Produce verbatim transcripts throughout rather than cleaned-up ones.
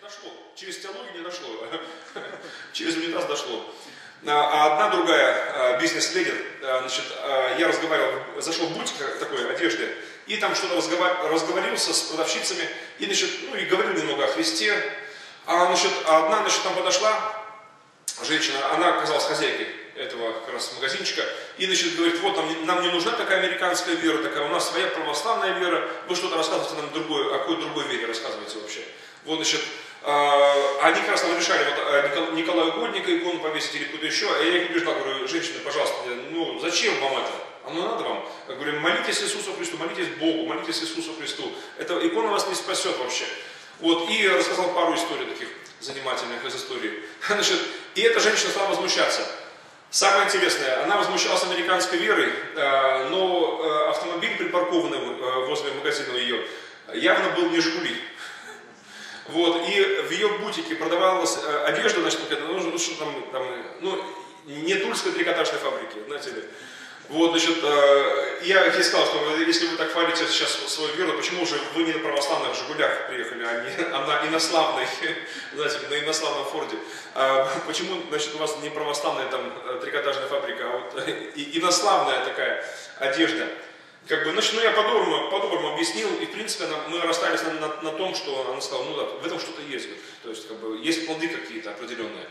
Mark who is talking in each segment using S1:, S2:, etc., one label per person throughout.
S1: Дошло. Через теологию не дошло. Через унитаз дошло. А одна другая бизнес-леди, значит, я разговаривал, зашел в бутик такой одежды, и там что-то разговорился с продавщицами, и, значит, ну, и говорил немного о Христе. А, значит, одна, значит, там подошла женщина, она оказалась хозяйкой этого как раз магазинчика, и, значит, говорит, вот нам, нам не нужна такая американская вера, такая, у нас своя православная вера, вы что-то рассказываете нам другое, о какой другой вере рассказываете вообще. Вот, значит, они как раз нам решали, вот Николая Угодника икону повесить или куда еще, а я их убеждал, говорю, женщины, пожалуйста, ну зачем вам это? Оно надо вам? Я говорю, молитесь Иисусу Христу, молитесь Богу, молитесь Иисусу Христу. Эта икона вас не спасет вообще. Вот, и рассказал пару историй таких занимательных из истории. Значит, и эта женщина стала возмущаться. Самое интересное, она возмущалась американской верой, но автомобиль, припаркованный возле магазина ее, явно был не «Жигули». Вот, и в ее бутике продавалась одежда, значит, ну, что там, там, ну, не тульской трикотажной фабрики, знаете ли. Вот, значит, я ей сказал, что если вы так хвалите сейчас свою веру, почему же вы не на православных «Жигулях» приехали, а, не, а на инославной, знаете, на инославном Форде? А почему, значит, у вас не православная там трикотажная фабрика, а вот инославная такая одежда? Как бы, значит, ну я по-доброму, по-доброму объяснил, и в принципе она, мы расстались на, на, на том, что она сказала, ну да, в этом что-то есть, то есть как бы есть плоды какие-то определенные.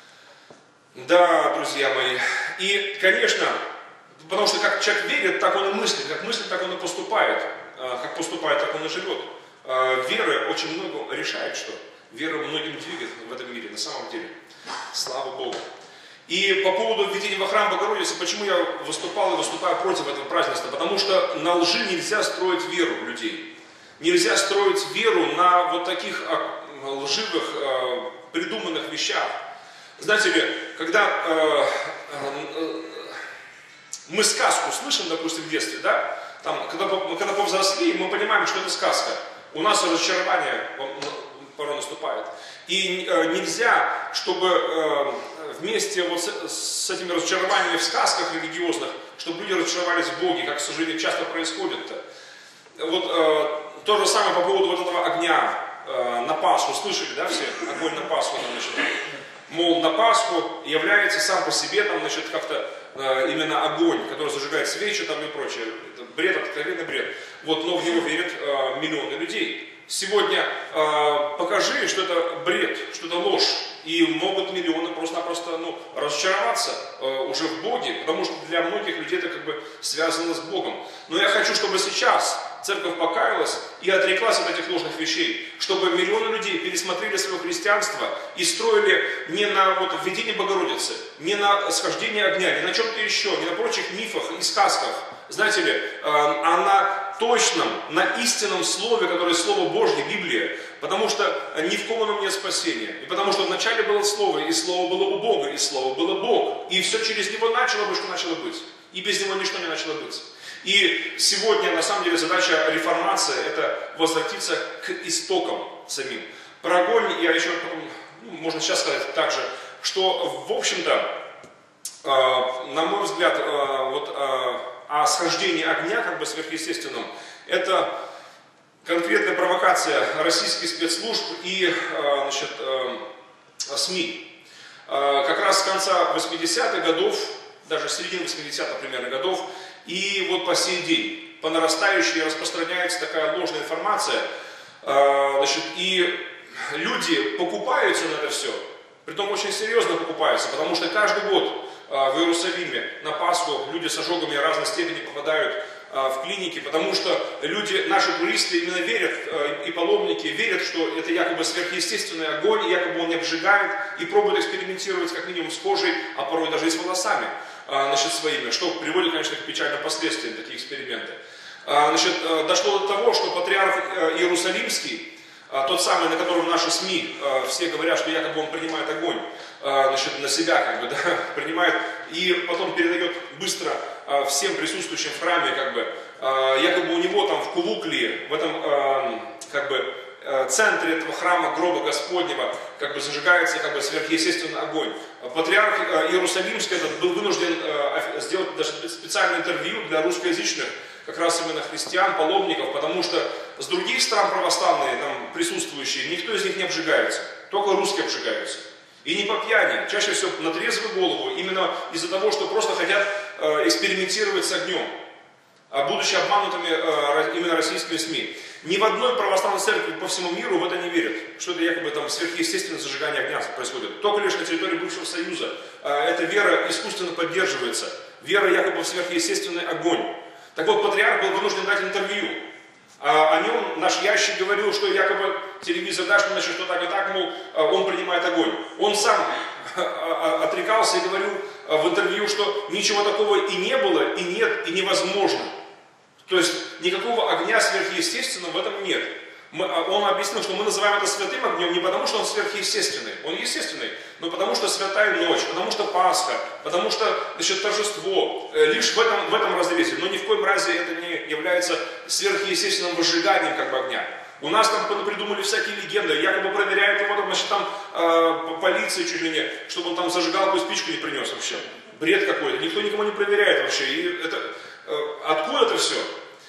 S1: Да, друзья мои, и, конечно, потому что как человек верит, так он и мыслит, как мыслит, так он и поступает, как поступает, так он и живет. Вера очень много решает, что вера многим двигает в этом мире, на самом деле. Слава Богу. И по поводу введения во храм Богородицы, почему я выступал и выступаю против этого празднества? Потому что на лжи нельзя строить веру людей. Нельзя строить веру на вот таких лживых, придуманных вещах. Знаете ли, когда э, э, мы сказку слышим, допустим, в детстве, да, там, когда, когда повзрослеем, мы понимаем, что это сказка. У нас разочарование порой наступает. И э, нельзя, чтобы э, вместе вот с, с этими разочарованиями в сказках религиозных, чтобы люди разочаровались в Боге, как, к сожалению, часто происходит-то. Вот э, то же самое по поводу вот этого огня э, на Пасху. Слышали, да, все? Огонь на Пасху, там, значит, мол, на Пасху является сам по себе, там, значит, как-то э, именно огонь, который зажигает свечи там и прочее. Это бред, откровенный бред. Вот, но в него верят э, миллионы людей. Сегодня э, покажи, что это бред, что это ложь. И могут миллионы просто-напросто ну, разочароваться э, уже в Боге, потому что для многих людей это как бы связано с Богом. Но я хочу, чтобы сейчас церковь покаялась и отреклась от этих ложных вещей, чтобы миллионы людей пересмотрели свое христианство и строили не на вот, введении Богородицы, не на схождении огня, не на чем-то еще, не на прочих мифах и сказках, знаете ли, э, а на точном, на истинном слове, которое Слово Божье, Библия. Потому что ни в ком ином нет спасения. И потому что вначале было Слово, и Слово было у Бога, и Слово было Бог. И все через Него начало быть, что начало быть. И без Него ничто не начало быть. И сегодня, на самом деле, задача реформации – это возвратиться к истокам самим. Про огонь я еще потом, ну, можно сейчас сказать так же, что, в общем-то, э, на мой взгляд, э, вот, э, о схождении огня, как бы сверхъестественном, это конкретная провокация российских спецслужб и значит, СМИ. Как раз с конца восьмидесятых годов, даже с середины восьмидесятых примерно годов, и вот по сей день по нарастающей распространяется такая ложная информация, значит, и люди покупаются на это все, притом очень серьезно покупаются, потому что каждый год в Иерусалиме на Пасху люди с ожогами разной степени попадают в клиники, потому что люди, наши туристы именно верят, и паломники верят, что это якобы сверхъестественный огонь, и якобы он не обжигает, и пробуют экспериментировать как минимум с кожей, а порой даже и с волосами, значит, своими, что приводит, конечно, к печальным последствиям, такие эксперименты. Значит, дошло до того, что патриарх Иерусалимский, тот самый, на котором наши СМИ все говорят, что якобы он принимает огонь, значит, на себя, как бы, да, принимает, и потом передает быстро всем присутствующим в храме, как бы, якобы у него там в Кулукле, в этом, как бы, центре этого храма гроба Господнего, как бы, зажигается, как бы, сверхъестественный огонь. Патриарх Иерусалимский этот был вынужден сделать даже специальное интервью для русскоязычных как раз именно христиан, паломников, потому что с других стран православные там присутствующие, никто из них не обжигается, только русские обжигаются. И не по пьяни, чаще всего на трезвую голову, именно из-за того, что просто хотят э, экспериментировать с огнем, будучи обманутыми э, именно российскими СМИ. Ни в одной православной церкви по всему миру в это не верят, что это якобы там сверхъестественное зажигание огня происходит. Только лишь на территории бывшего Союза э, эта вера искусственно поддерживается. Вера якобы в сверхъестественный огонь. Так вот, патриарх был вынужден дать интервью. А о нем наш ящик говорил, что якобы телевизор дашь, значит, что так и так, мол, он принимает огонь. Он сам отрекался и говорил в интервью, что ничего такого и не было, и нет, и невозможно. То есть никакого огня сверхъестественного в этом нет. Мы, он объяснил, что мы называем это святым огнем не потому, что он сверхъестественный, он естественный, но потому что святая ночь, потому что Пасха, потому что, значит, торжество, лишь в этом, в этом разрезе, но ни в коем разе это не является сверхъестественным возжиганием как бы огня. У нас там придумали всякие легенды, якобы проверяют его, там, значит, там э, полиция чуть ли не, чтобы он там зажигалку и спичку не принес вообще. Бред какой-то, никто никому не проверяет вообще. И это, э, откуда это все?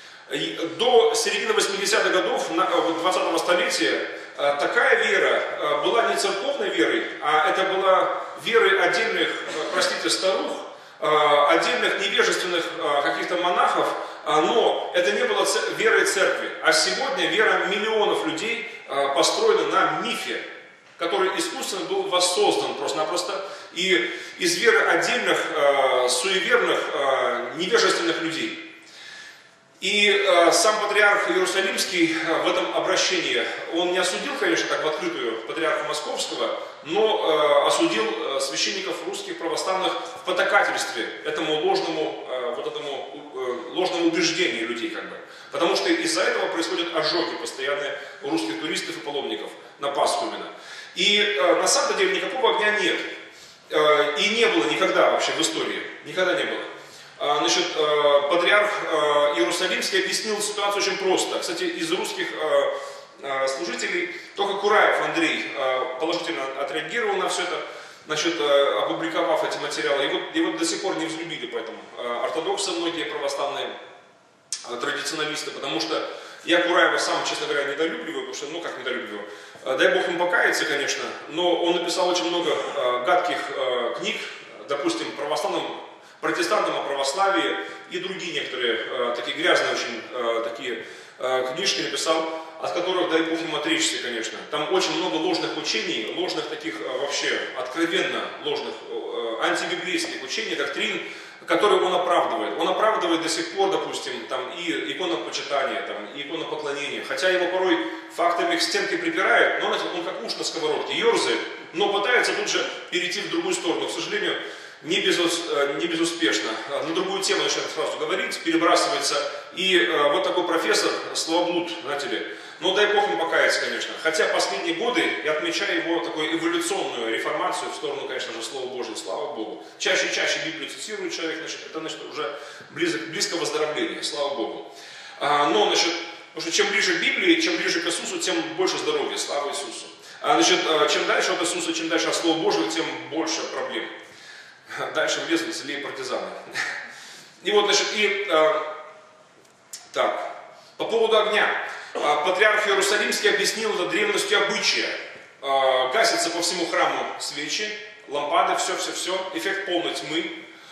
S1: До середины восьмидесятых годов двадцатого столетия такая вера была не церковной верой, а это была верой отдельных, простите, старух, отдельных невежественных каких-то монахов, но это не было верой церкви. А сегодня вера миллионов людей построена на мифе, который искусственно был воссоздан просто-напросто, и из веры отдельных суеверных невежественных людей. И э, сам патриарх Иерусалимский э, в этом обращении, он не осудил, конечно, так в открытую патриарха Московского, но э, осудил э, священников русских православных в потакательстве этому ложному, э, вот этому э, ложному убеждению людей, как бы. Потому что из-за этого происходят ожоги постоянные у русских туристов и паломников на Пасху именно. И э, на самом деле никакого огня нет. Э, и не было никогда вообще в истории. Никогда не было. Значит, патриарх Иерусалимский объяснил ситуацию очень просто. Кстати, из русских служителей только Кураев Андрей положительно отреагировал на все это, значит, опубликовав эти материалы. Его, его до сих пор не взлюбили, поэтому ортодоксы, многие православные традиционалисты, потому что я Кураева сам, честно говоря, недолюбливаю, потому что, ну как недолюбливаю, дай Бог им покаяться, конечно, но он написал очень много гадких книг, допустим, православным протестантам о православии и другие некоторые э, такие грязные очень э, такие э, книжки написал, от которых, дай Бог им отречься, конечно. Там очень много ложных учений, ложных таких э, вообще откровенно ложных э, антибиблейских учений, доктрин, которые он оправдывает. Он оправдывает до сих пор, допустим, там и иконопочитание, там, и иконопоклонение, хотя его порой фактами к стенке припирает, но он, он как уж на сковородке ерзает, но пытается тут же перейти в другую сторону. К сожалению, Не, безус, не безуспешно. На другую тему начинает сразу говорить, перебрасывается. И э, вот такой профессор, словоблуд, знаете ли, ну дай Бог им покаяться, конечно. Хотя последние годы я отмечаю его такую эволюционную реформацию в сторону, конечно же, Слова Божьего, слава Богу. Чаще и чаще Библию цитирует человек, значит, это значит, уже близко, близко выздоровления, слава Богу. А, но, значит, потому что чем ближе к Библии, чем ближе к Иисусу, тем больше здоровья, слава Иисусу. А, значит, чем дальше от Иисуса, чем дальше от Слова Божьего, тем больше проблем. Дальше влезли злее партизаны. И вот, значит, и э, так, по поводу огня. Э, патриарх Иерусалимский объяснил это древностью обычая. Э, гасятся по всему храму свечи, лампады, все-все-все, эффект полной тьмы.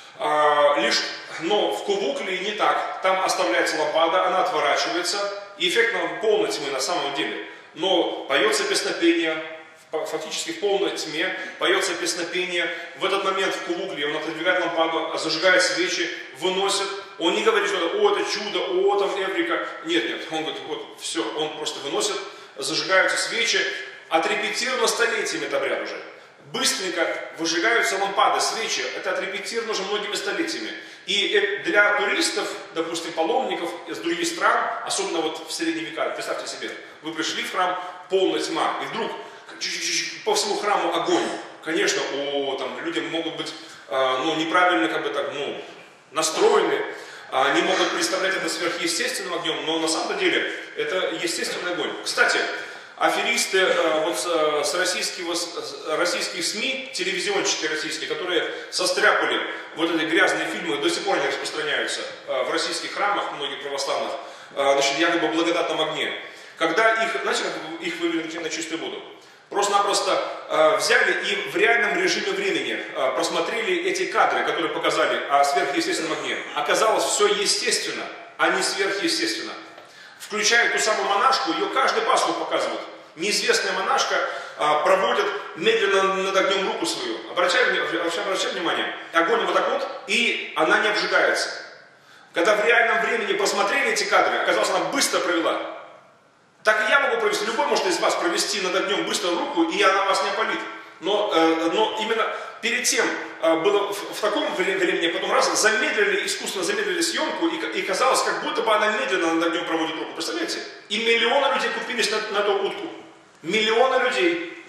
S1: Э, лишь, но в Кувукле не так. Там оставляется лампада, она отворачивается, и эффект полной тьмы на самом деле. Но поется песнопение. Фактически в полной тьме поется песнопение. В этот момент в Кувукле он отодвигает лампаду, зажигает свечи, выносит. Он не говорит, что о, это чудо, о, там Эврика. Нет, нет, он говорит, вот все, он просто выносит, зажигаются свечи. Отрепетировано столетиями этот обряд уже. Быстренько выжигаются лампады, свечи. Это отрепетировано уже многими столетиями. И для туристов, допустим, паломников из других стран, особенно вот в средние века, представьте себе, вы пришли в храм, полная тьма, и вдруг по всему храму огонь. Конечно, о, там, люди могут быть э, ну, неправильно как бы, так, ну, настроены, они могут представлять это сверхъестественным огнем, но на самом деле это естественный огонь. Кстати, аферисты вот с российских, российских СМИ, телевизионщики российские, которые состряпали вот эти грязные фильмы, до сих пор не распространяются в российских храмах, многих православных, значит, якобы в благодатном огне. Когда их, знаете, как их вывели на чистую воду? Просто-напросто э, взяли и в реальном режиме времени э, просмотрели эти кадры, которые показали о сверхъестественном огне. Оказалось, все естественно, а не сверхъестественно. Включая ту самую монашку, ее каждый Пасху показывают. Неизвестная монашка э, проводит медленно над огнем руку свою. Обращай, обращай внимание, огонь вот так вот, и она не обжигается. Когда в реальном времени просмотрели эти кадры, оказалось, она быстро провела. Так и я могу провести, любой может из вас провести над огнем быстро руку, и она вас не опалит. Но, э, но именно перед тем э, было в, в таком времени, потом раз замедлили, искусственно замедлили съемку, и, и казалось, как будто бы она медленно над огнем проводит руку. Представляете? И миллионы людей купились на, на эту утку. Миллионы людей.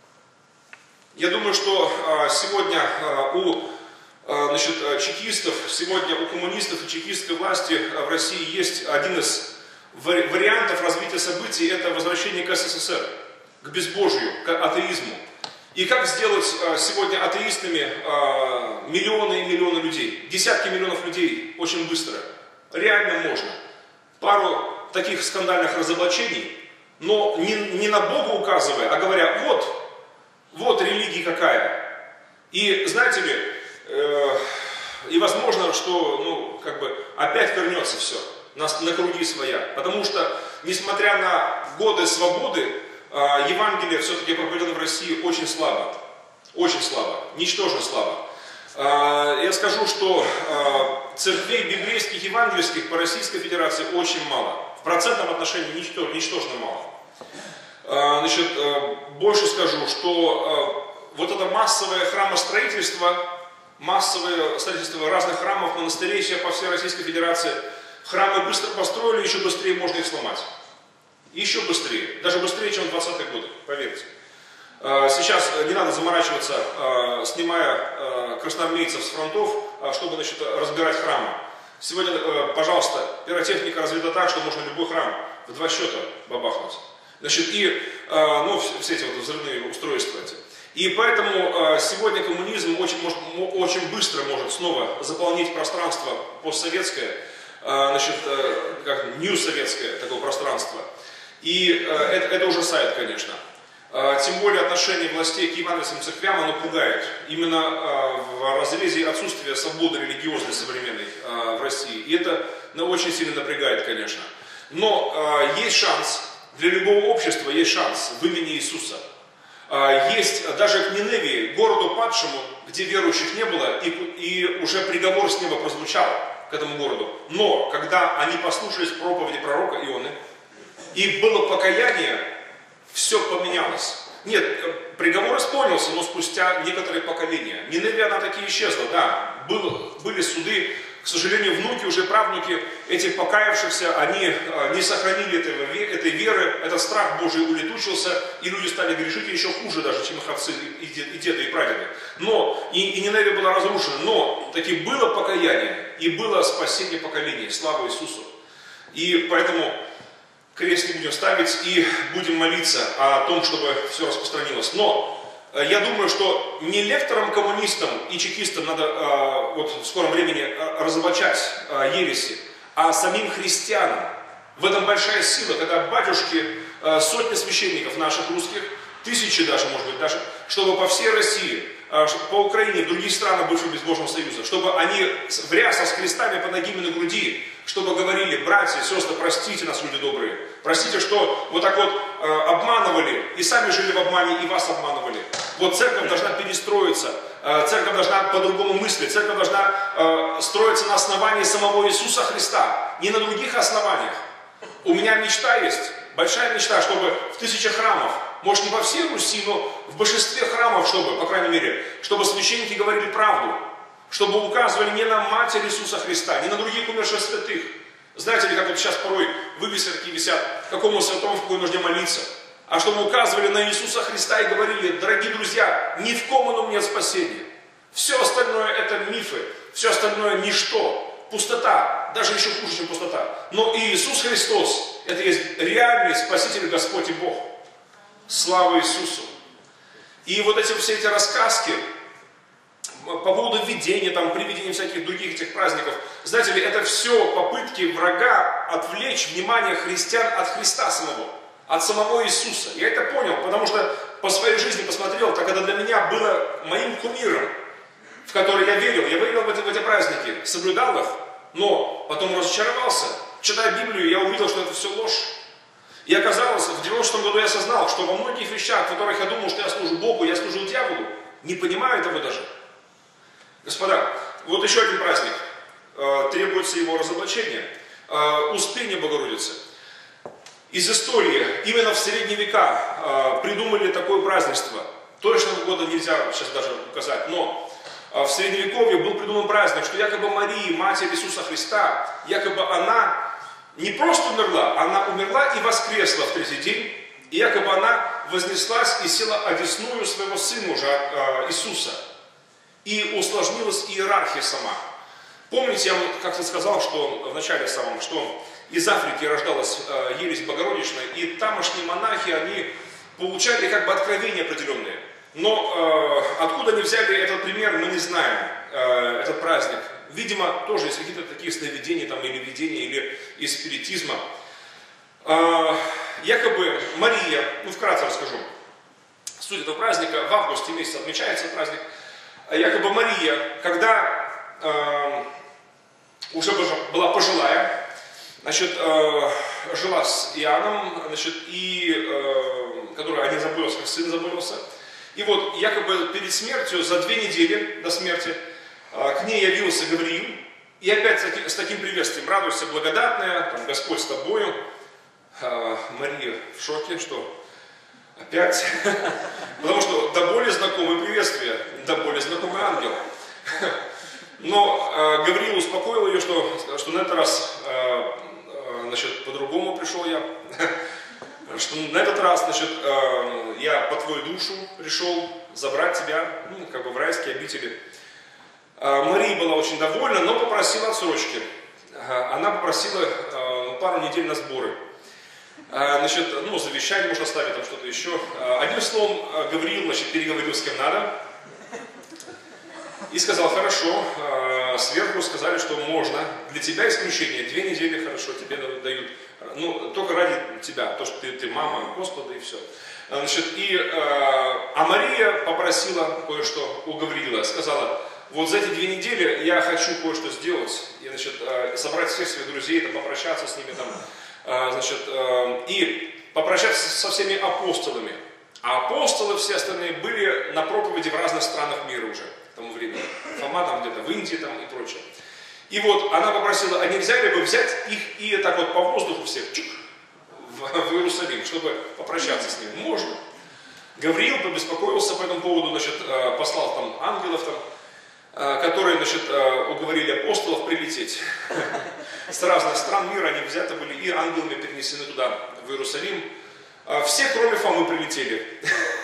S1: Я думаю, что э, сегодня э, у э, значит, чекистов, сегодня у коммунистов и чекистской власти в России есть один из вариантов развития событий, это возвращение к СССР, к безбожию, к атеизму. И как сделать сегодня атеистами миллионы и миллионы людей, десятки миллионов людей очень быстро. Реально можно. Пару таких скандальных разоблачений, но не, не на Бога указывая, а говоря, вот, вот религия какая. И знаете ли, э, и возможно, что ну, как бы опять вернется все. На, на круги своя. Потому что, несмотря на годы свободы, э, Евангелие все-таки проповедано в России очень слабо. Очень слабо. Ничтожно слабо. Э, я скажу, что э, церквей библейских, евангельских по Российской Федерации очень мало. В процентном отношении ничтожно, ничтожно мало. Э, значит, э, больше скажу, что э, вот это массовое храмостроительство, массовое строительство разных храмов, монастырей по всей Российской Федерации, храмы быстро построили, еще быстрее можно их сломать. Еще быстрее. Даже быстрее, чем в двадцатые годы, поверьте. Сейчас не надо заморачиваться, снимая красноармейцев с фронтов, чтобы, значит, разбирать храмы. Сегодня, пожалуйста, пиротехника развита так, что можно любой храм в два счета бабахнуть. Значит, и ну, все эти вот взрывные устройства эти. И поэтому сегодня коммунизм очень, может, очень быстро может снова заполнить пространство постсоветское, значит, как нью-советское такое пространство. И это, это ужасает, конечно. Тем более отношение властей к евангельским церквям, оно пугает. Именно в разрезе отсутствия свободы религиозной современной в России. И это очень сильно напрягает, конечно. Но есть шанс, для любого общества есть шанс в имени Иисуса. Есть даже к Ниневии, городу падшему, где верующих не было, и, и уже приговор с неба прозвучал к этому городу. Но, когда они послушались проповеди пророка Ионы, и было покаяние, все поменялось. Нет, приговор исполнился, но спустя некоторые поколения. Ниневия, она таки исчезла, да, было, были суды, к сожалению, внуки, уже правнуки этих покаявшихся, они не сохранили этого, этой веры, этот страх Божий улетучился, и люди стали грешить еще хуже даже, чем их отцы, и деды, и прадеды. Но, и, и Ниневия была разрушена, но таки было покаяние, и было спасение поколений, слава Иисусу. И поэтому крест не будем ставить, и будем молиться о том, чтобы все распространилось. Но я думаю, что не лекторам-коммунистам и чекистам надо э, вот, в скором времени разоблачать э, ереси, а самим христианам. В этом большая сила, когда батюшки, э, сотни священников наших русских, тысячи даже, может быть, даже, чтобы по всей России, э, по Украине, в других странах бывшего безбожного союза, чтобы они в рясах с крестами под ногими на груди, чтобы говорили: братья, сестры, простите нас, люди добрые, простите, что вот так вот э, обманывали, и сами жили в обмане, и вас обманывали. Вот церковь должна перестроиться, э, церковь должна по-другому мыслить, церковь должна э, строиться на основании самого Иисуса Христа, не на других основаниях. У меня мечта есть, большая мечта, чтобы в тысячах храмов, может не по всей Руси, но в большинстве храмов, чтобы, по крайней мере, чтобы священники говорили правду, чтобы указывали не на Матерь Иисуса Христа, не на других умерших святых. Знаете ли, как вот сейчас порой вывески висят, какому святому в какой нужде молиться, а чтобы указывали на Иисуса Христа и говорили: дорогие друзья, ни в ком ином нет спасения. Все остальное это мифы, все остальное ничто, пустота, даже еще хуже, чем пустота. Но Иисус Христос, это есть реальный Спаситель, Господь и Бог. Слава Иисусу. И вот эти все эти рассказки по поводу видения, там, приведения всяких других этих праздников, знаете ли, это все попытки врага отвлечь внимание христиан от Христа самого, от самого Иисуса. Я это понял, потому что по своей жизни посмотрел, так это для меня было моим кумиром, в который я верил. Я верил в эти, в эти праздники, соблюдал их, но потом разочаровался. Читая Библию, я увидел, что это все ложь. И оказалось, в девяносто шестом году я осознал, что во многих вещах, в которых я думал, что я служу Богу, я служу дьяволу, не понимаю этого даже. Господа, вот еще один праздник. Э, требуется его разоблачение. Э, Успение Богородицы. Из истории, именно в средние века э, придумали такое празднество. Точного года нельзя сейчас даже указать, но э, в Средневековье был придуман праздник, что якобы Мария, Матерь Иисуса Христа, якобы она не просто умерла, она умерла и воскресла в третий день, и якобы она вознеслась и села одесную своего сына уже, э, Иисуса. И усложнилась иерархия сама. Помните, я как-то сказал, что в начале самом, что из Африки рождалась э, ересь Богородичная, и тамошние монахи, они получали как бы откровения определенные. Но э, откуда они взяли этот пример, мы не знаем, э, этот праздник. Видимо, тоже из каких-то таких сновидений там, или видений, или из спиритизма. Э, якобы Мария, ну вкратце расскажу, суть этого праздника, в августе месяце отмечается праздник. Якобы Мария, когда э, уже была пожилая, значит, э, жила с Иоанном, значит, и, э, который один заболелся, как сын заболелся. И вот якобы перед смертью, за две недели до смерти, э, к ней явился Гавриил. И опять с таким, с таким приветствием: радуйся, благодатная, там, Господь с тобою. Э, Мария в шоке, что... Опять. Потому что до более знакомое приветствие, до более знакомый ангел. Но э, Гавриил успокоил ее, что, что на этот раз э, э, значит, по-другому пришел я. Что на этот раз, значит, э, я по твою душу пришел забрать тебя, ну, как бы в райские обители. Э, Мария была очень довольна, но попросила отсрочки. Э, она попросила э, пару недель на сборы. Значит, ну, завещание можно оставить, там что-то еще. Одним словом, Гавриил, значит, переговорил с кем надо. И сказал: хорошо, сверху сказали, что можно. Для тебя исключение, две недели хорошо, тебе дают. Ну, только ради тебя, то, что ты, ты мама Господа, и все. Значит, и, а Мария попросила кое-что у Гавриила, сказала: вот за эти две недели я хочу кое-что сделать. И, значит, собрать всех своих друзей, там, попрощаться с ними, там, значит, и попрощаться со всеми апостолами. А апостолы все остальные были на проповеди в разных странах мира уже к тому времени. Фома там где-то в Индии там и прочее. И вот она попросила: а нельзя ли бы взять их и так вот по воздуху всех чук, в, в Иерусалим, чтобы попрощаться с ними? Можно. Гавриил побеспокоился по этому поводу, значит, послал там ангелов, там, которые, значит, уговорили апостолов прилететь. С разных стран мира они взяты были и ангелами перенесены туда, в Иерусалим. Все, кроме Фомы, прилетели.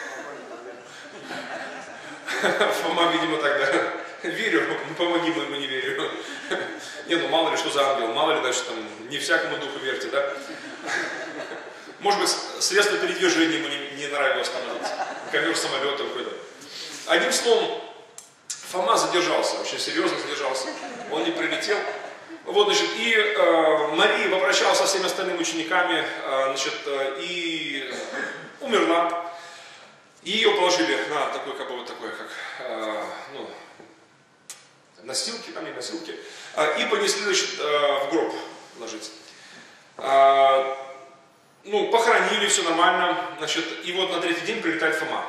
S1: Фома, видимо, тогда: верю, помоги моему не верю. Не, ну мало ли что за ангел, мало ли, значит, там, не всякому духу верьте, да? Может быть, средство передвижения ему не, не нравилось становиться. Ковер самолета какой-то. Одним словом, Фома задержался, очень серьезно задержался. Он не прилетел. Вот, значит, и э, Мария попрощалась со всеми остальными учениками, э, значит, э, и умерла. И ее положили на такой, как бы, вот такой, как, э, ну, носилки, там не носилки, э, и понесли, значит, э, в гроб ложить. Э, ну, похоронили, все нормально, значит, и вот на третий день прилетает Фома.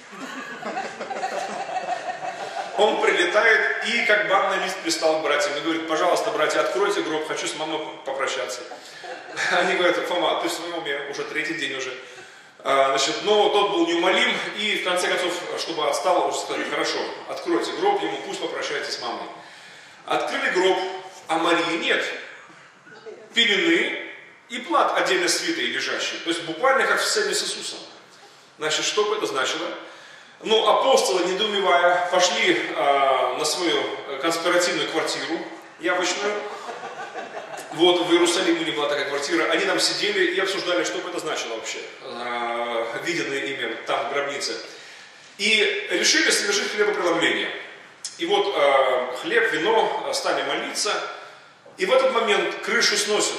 S1: Он прилетает и как банный лист пристал к братьям и говорит: пожалуйста, братья, откройте гроб, хочу с мамой попрощаться. Они говорят: Фома, ты в своем уме, уже третий день уже. Значит, но тот был неумолим, и в конце концов, чтобы отстал, уже сказали: хорошо, откройте гроб ему, пусть попрощается с мамой. Открыли гроб, а Марии нет. Пелены и плат отдельно свитый лежащий. То есть буквально как в сцене с Иисусом. Значит, что бы это значило? Ну, апостолы, недоумевая, пошли э, на свою конспиративную квартиру явочную Вот, в Иерусалиме у них была такая квартира, они там сидели и обсуждали, что бы это значило вообще, виденное ими там в гробнице. И решили совершить хлебопреломление. И вот хлеб, вино, стали молиться, и в этот момент крышу сносят.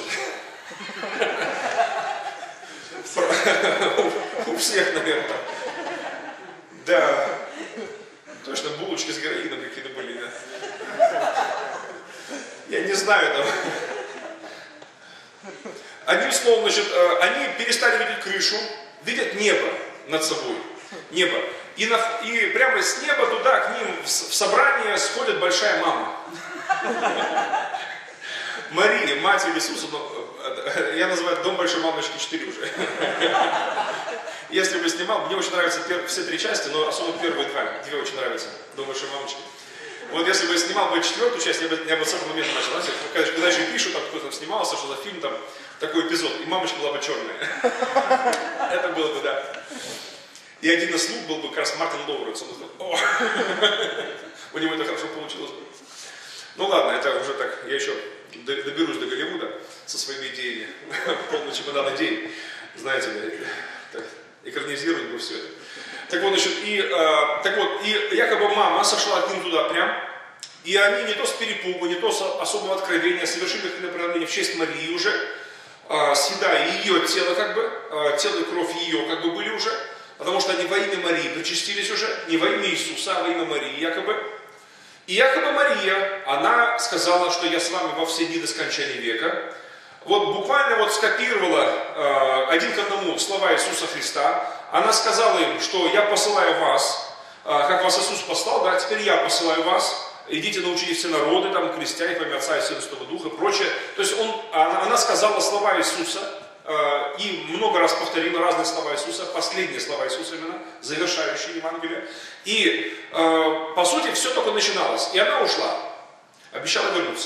S1: У всех, наверное. Да. Точно, булочки с героином какие-то были, да. Я не знаю там. Одним словом, значит, они перестали видеть крышу, видят небо над собой. Небо. И, на, и прямо с неба туда к ним в, в собрание сходит большая мама. Мария, Матерь Иисуса, но, я называю «Дом большой мамочки четыре» уже. Если бы снимал, мне очень нравятся пер, все три части, но особенно первые два, две очень нравятся, «Дом большой мамочки». Вот если бы я снимал бы четвертую часть, я бы, я бы с этого момента начал. Знаете, когда, когда еще пишут, там кто-то снимался, что за фильм, там такой эпизод, и мамочка была бы черная. Это было бы, да. И один из слуг был бы как раз Мартин Лоуренс. Он сказал, о, у него это хорошо получилось бы. Ну ладно, это уже так, я еще доберусь до Голливуда со своими идеями. Полный чемодан идей. Знаете, так, экранизировать бы все это. Так вот, значит, и, э, так вот, и якобы мама сошла к ним туда прям, и они не то с перепугу, не то с особого откровения совершили хлебопреломление в честь Марии уже, э, съедая ее тело, как бы, э, тело и кровь ее, как бы, были уже, потому что они во имя Марии причастились уже, не во имя Иисуса, а во имя Марии, якобы. И якобы Мария, она сказала, что я с вами во все дни до скончания века. Вот буквально вот скопировала э, один к одному слова Иисуса Христа. Она сказала им, что я посылаю вас, э, как вас Иисус послал, да, теперь я посылаю вас. Идите научите все народы, там, крестя их во имя Отца и Сына и Святого Духа и прочее. То есть он, она, она сказала слова Иисуса э, и много раз повторила разные слова Иисуса, последние слова Иисуса именно, завершающие Евангелие. И э, по сути все только начиналось. И она ушла, обещала вернуться.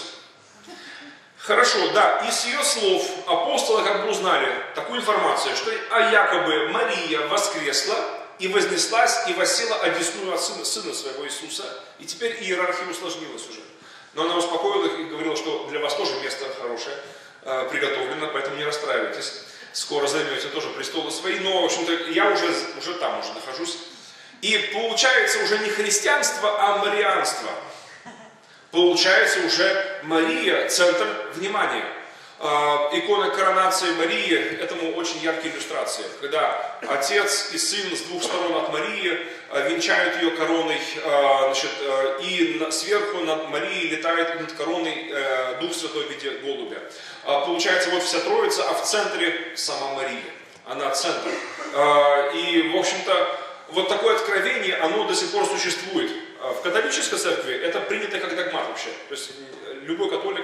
S1: Хорошо, да, из ее слов апостолы как бы узнали такую информацию, что а якобы Мария воскресла и вознеслась и воссела одесную от сына, сына своего Иисуса, и теперь иерархия усложнилась уже. Но она успокоила их и говорила, что для вас тоже место хорошее э, приготовлено, поэтому не расстраивайтесь, скоро займете тоже престолы свои, но, в общем-то, я уже, уже там уже нахожусь. И получается уже не христианство, а марианство. Получается уже Мария, центр внимания. Э, икона коронации Марии, этому очень яркие иллюстрации. Когда отец и сын с двух сторон от Марии э, венчают ее короной, э, значит, э, и на, сверху над Марией летает над короной э, Дух Святой в виде голубя. Э, получается вот вся Троица, а в центре сама Мария. Она центр. Э, и, в общем-то, вот такое откровение, оно до сих пор существует. В католической церкви это принято как догмат вообще. То есть любой католик,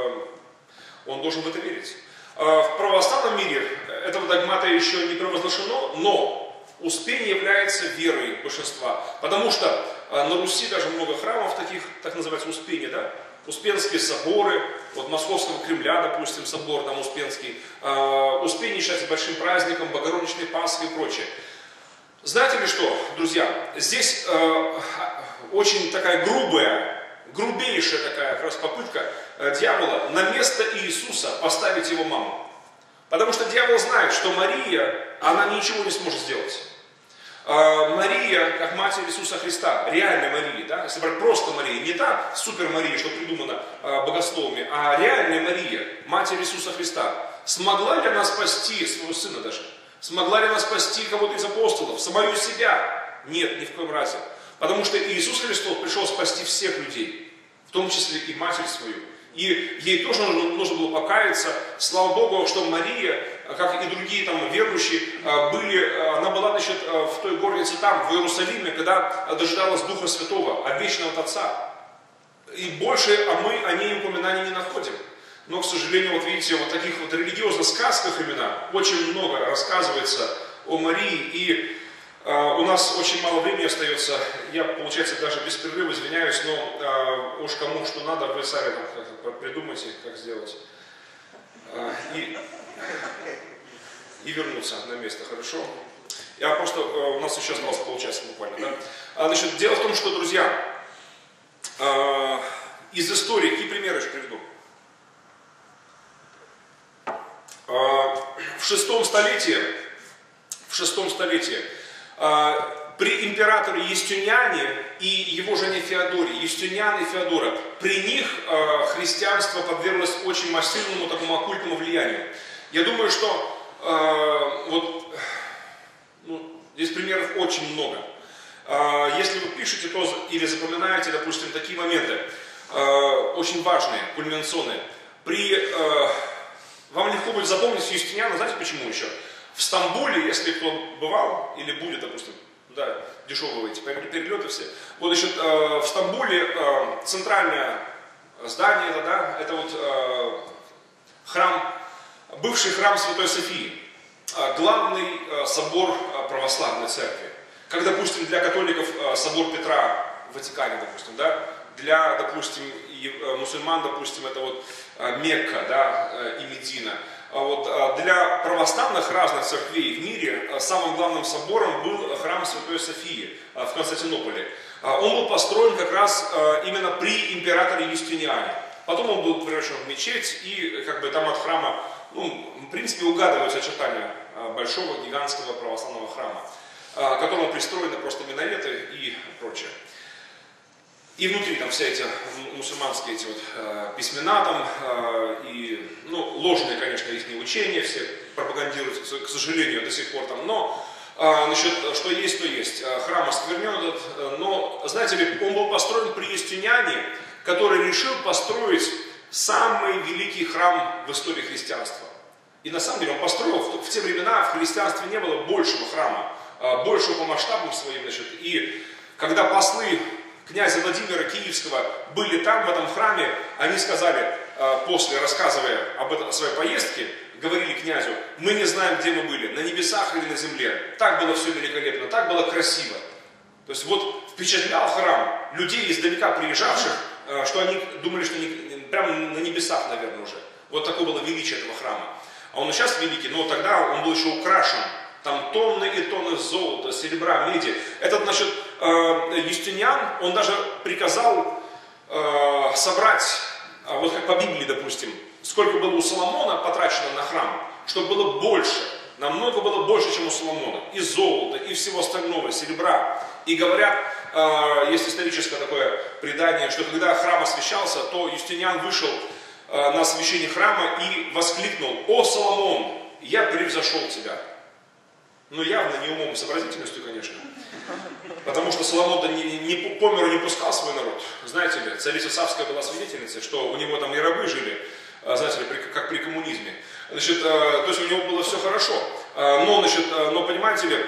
S1: он должен в это верить. В православном мире этого догмата еще не провозглашено, но Успение является верой большинства. Потому что на Руси даже много храмов таких, так называется, Успения, да? Успенские соборы, вот Московского Кремля, допустим, собор там Успенский. Успение считается большим праздником, Богородичной Пасхой и прочее. Знаете ли что, друзья, здесь э, очень такая грубая, грубейшая такая как раз попытка э, дьявола на место Иисуса поставить его маму. Потому что дьявол знает, что Мария, она ничего не сможет сделать. Э, Мария, как Матерь Иисуса Христа, реальная Мария, да, если брать просто Мария, не та супер Мария, что придумана э, богословами, а реальная Мария, Матерь Иисуса Христа, смогла ли она спасти своего сына даже? Смогла ли она спасти кого-то из апостолов? Самую себя? Нет, ни в коем разе. Потому что Иисус Христос пришел спасти всех людей, в том числе и матерь свою. И ей тоже нужно, нужно было покаяться. Слава Богу, что Мария, как и другие там верующие, были, она была, значит, в той горнице там, в Иерусалиме, когда дожидалась Духа Святого, от вечного от Отца. И больше мы о ней упоминаний не находим. Но, к сожалению, вот видите, вот таких вот религиозных сказках именно очень много рассказывается о Марии. И э, у нас очень мало времени остается. Я, получается, даже без перерыва извиняюсь, но э, уж кому что надо, вы сами там придумайте, как сделать. Э, и, и вернуться на место, хорошо? Я просто, э, у нас еще осталось полчаса буквально, да? А, значит, дело в том, что, друзья, э, из истории, какие примеры еще приведу? В шестом столетии, в шестом столетии при императоре Юстиниане и его жене Феодоре, Юстиниан и Феодора, при них христианство подверглось очень массивному такому оккультному влиянию. Я думаю, что вот, ну, здесь примеров очень много. Если вы пишете, то или запоминаете, допустим, такие моменты, очень важные, кульминационные. При, вам легко будет запомнить Юстиниана, знаете почему еще? В Стамбуле, если кто бывал или будет, допустим, да, дешевые эти перелеты все. Вот еще в Стамбуле центральное здание, это, да, это вот храм, бывший храм Святой Софии, главный собор православной церкви. Как, допустим, для католиков собор Петра в Ватикане, допустим, да, для, допустим, мусульман, допустим, это вот Мекка, да, и Медина. Вот для православных разных церквей в мире самым главным собором был храм Святой Софии в Константинополе. Он был построен как раз именно при императоре Юстиниане. Потом он был превращен в мечеть, и как бы там от храма, ну, в принципе, угадываются очертания большого гигантского православного храма, к которому пристроены просто минареты и прочее. И внутри там все эти мусульманские эти вот, э, письмена там, э, и, ну, ложные, конечно, их учения все пропагандируют, к сожалению, до сих пор там. Но, э, насчет, что есть, то есть. Храм осквернен этот, э, но, знаете ли, он был построен при Юстиниане, который решил построить самый великий храм в истории христианства. И на самом деле он построил, в, в те времена в христианстве не было большего храма, э, большего по масштабам своим, значит, и когда послы князя Владимира Киевского были там, в этом храме, они сказали, после, рассказывая об этой, о своей поездке, говорили князю: мы не знаем, где мы были, на небесах или на земле. Так было все великолепно, так было красиво. То есть вот впечатлял храм людей издалека приезжавших, что они думали, что они прямо на небесах, наверное, уже. Вот такое было величие этого храма. А он и сейчас великий, но тогда он был еще украшен. Там тонны и тонны золота, серебра, меди. Этот, значит, Юстиниан, он даже приказал э, собрать, вот как по Библии, допустим, сколько было у Соломона потрачено на храм, чтобы было больше, намного было больше, чем у Соломона. И золота, и всего остального, серебра. И говорят, э, есть историческое такое предание, что когда храм освящался, то Юстиниан вышел э, на освящение храма и воскликнул: «О, Соломон, я превзошел тебя». Ну, явно не умом и сообразительностью, конечно. Потому что Соломон-то не, не, по миру не пускал свой народ. Знаете ли, царица Савская была свидетельницей, что у него там и рабы жили, знаете ли, как при коммунизме. Значит, то есть у него было все хорошо. Но, значит, но понимаете ли,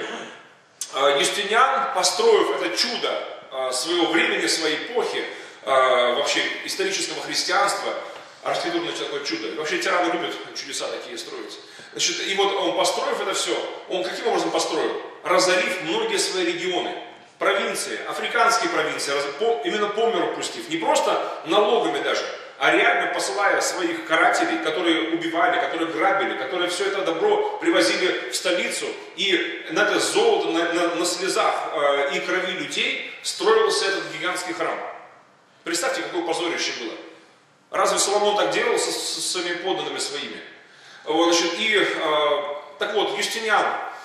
S1: Юстиниан, построив это чудо своего времени, своей эпохи, вообще исторического христианства, архитектурное такое чудо. Вообще тираны любят чудеса такие строить. Значит, и вот он, построив это все, он каким образом построил? Разорив многие свои регионы, провинции, африканские провинции, по, именно по миру пустив. Не просто налогами даже, а реально посылая своих карателей, которые убивали, которые грабили, которые все это добро привозили в столицу. И на это золото, на, на, на слезах э, и крови людей строился этот гигантский храм. Представьте, какое позорище было. Разве Соломон так делал со, со своими подданными своими? Вот, значит, и, э, так вот, Юстиниан,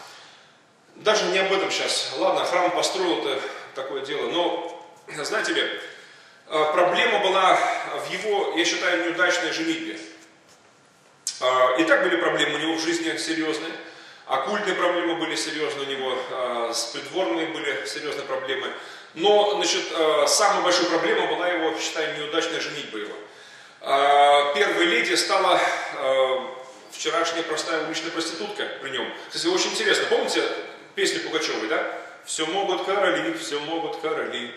S1: даже не об этом сейчас, ладно, храм построил, это такое дело, но, знаете ли, э, проблема была в его, я считаю, неудачной женитьбе. Э, и так были проблемы у него в жизни серьезные, оккультные проблемы были серьезные у него, э, с придворными были серьезные проблемы, но, значит, э, самая большая проблема была его, считаю, неудачная женитьба его. Э, первой леди стала... Э, вчерашняя простая уличная проститутка при нем. Кстати, очень интересно. Помните песню Пугачевой, да? «Все могут короли, все могут короли,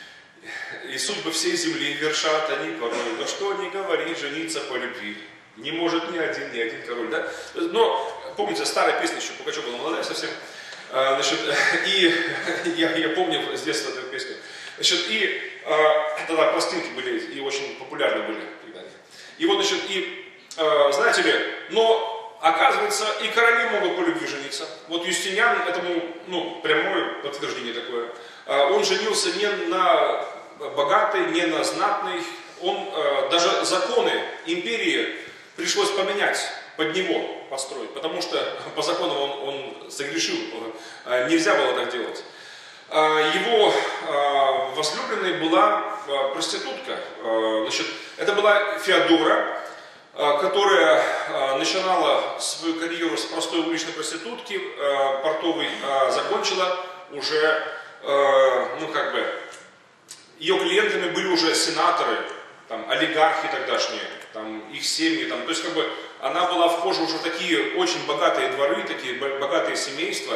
S1: и судьбы всей земли вершат они порой. Но что ни говори, жениться по любви не может ни один, ни один король», да? Но, помните, старая песня еще, Пугачева была молодая совсем. Значит, и я, я помню с детства эту песню. Значит, и тогда пластинки были, и очень популярны были. И вот, значит, и знаете ли, но оказывается и короли могут по любви жениться. Вот Юстиниан этому, ну, прямое подтверждение такое. Он женился не на богатой, не на знатной. Он, даже законы империи пришлось поменять. под него построить, потому что по закону он, он согрешил, нельзя было так делать. Его возлюбленной была проститутка. Значит, это была Феодора, которая начинала свою карьеру с простой уличной проститутки, портовой, закончила уже, ну как бы, ее клиентами были уже сенаторы, там, олигархи тогдашние, там, их семьи, там, то есть как бы она была вхожа уже в такие очень богатые дворы, такие богатые семейства,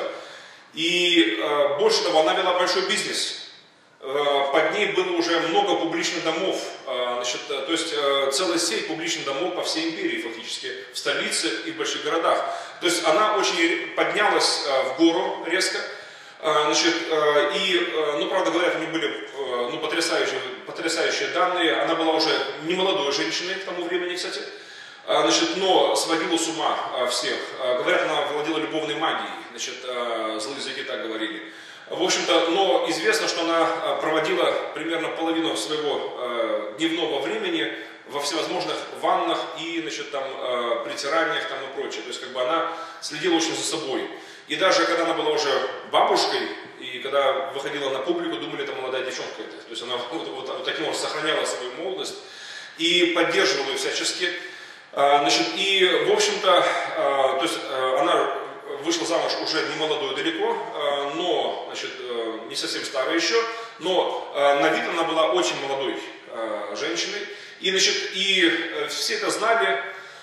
S1: и э, больше того, она вела большой бизнес. Э, под ней было уже много публичных домов, э, значит, э, то есть э, целая сеть публичных домов по всей империи фактически, в столице и в больших городах. То есть она очень поднялась э, в гору резко. Значит, и, ну, правда говоря, у нее были, ну, потрясающие, потрясающие данные. Она была уже не молодой женщиной к тому времени, кстати, значит, но сводила с ума всех. Говорят, она владела любовной магией, значит, злые языки так говорили. В общем-то, но известно, что она проводила примерно половину своего дневного времени во всевозможных ваннах и, значит, там, притираниях там, и прочее. То есть, как бы она следила очень за собой. И даже когда она была уже бабушкой, и когда выходила на публику, думали, это молодая девчонка. То есть она вот, вот, вот таким образом сохраняла свою молодость и поддерживала ее всячески. Значит, и, в общем-то, то есть она вышла замуж уже не молодой далеко, но, значит, не совсем старая еще, но на вид она была очень молодой женщиной. И, значит, и все это знали.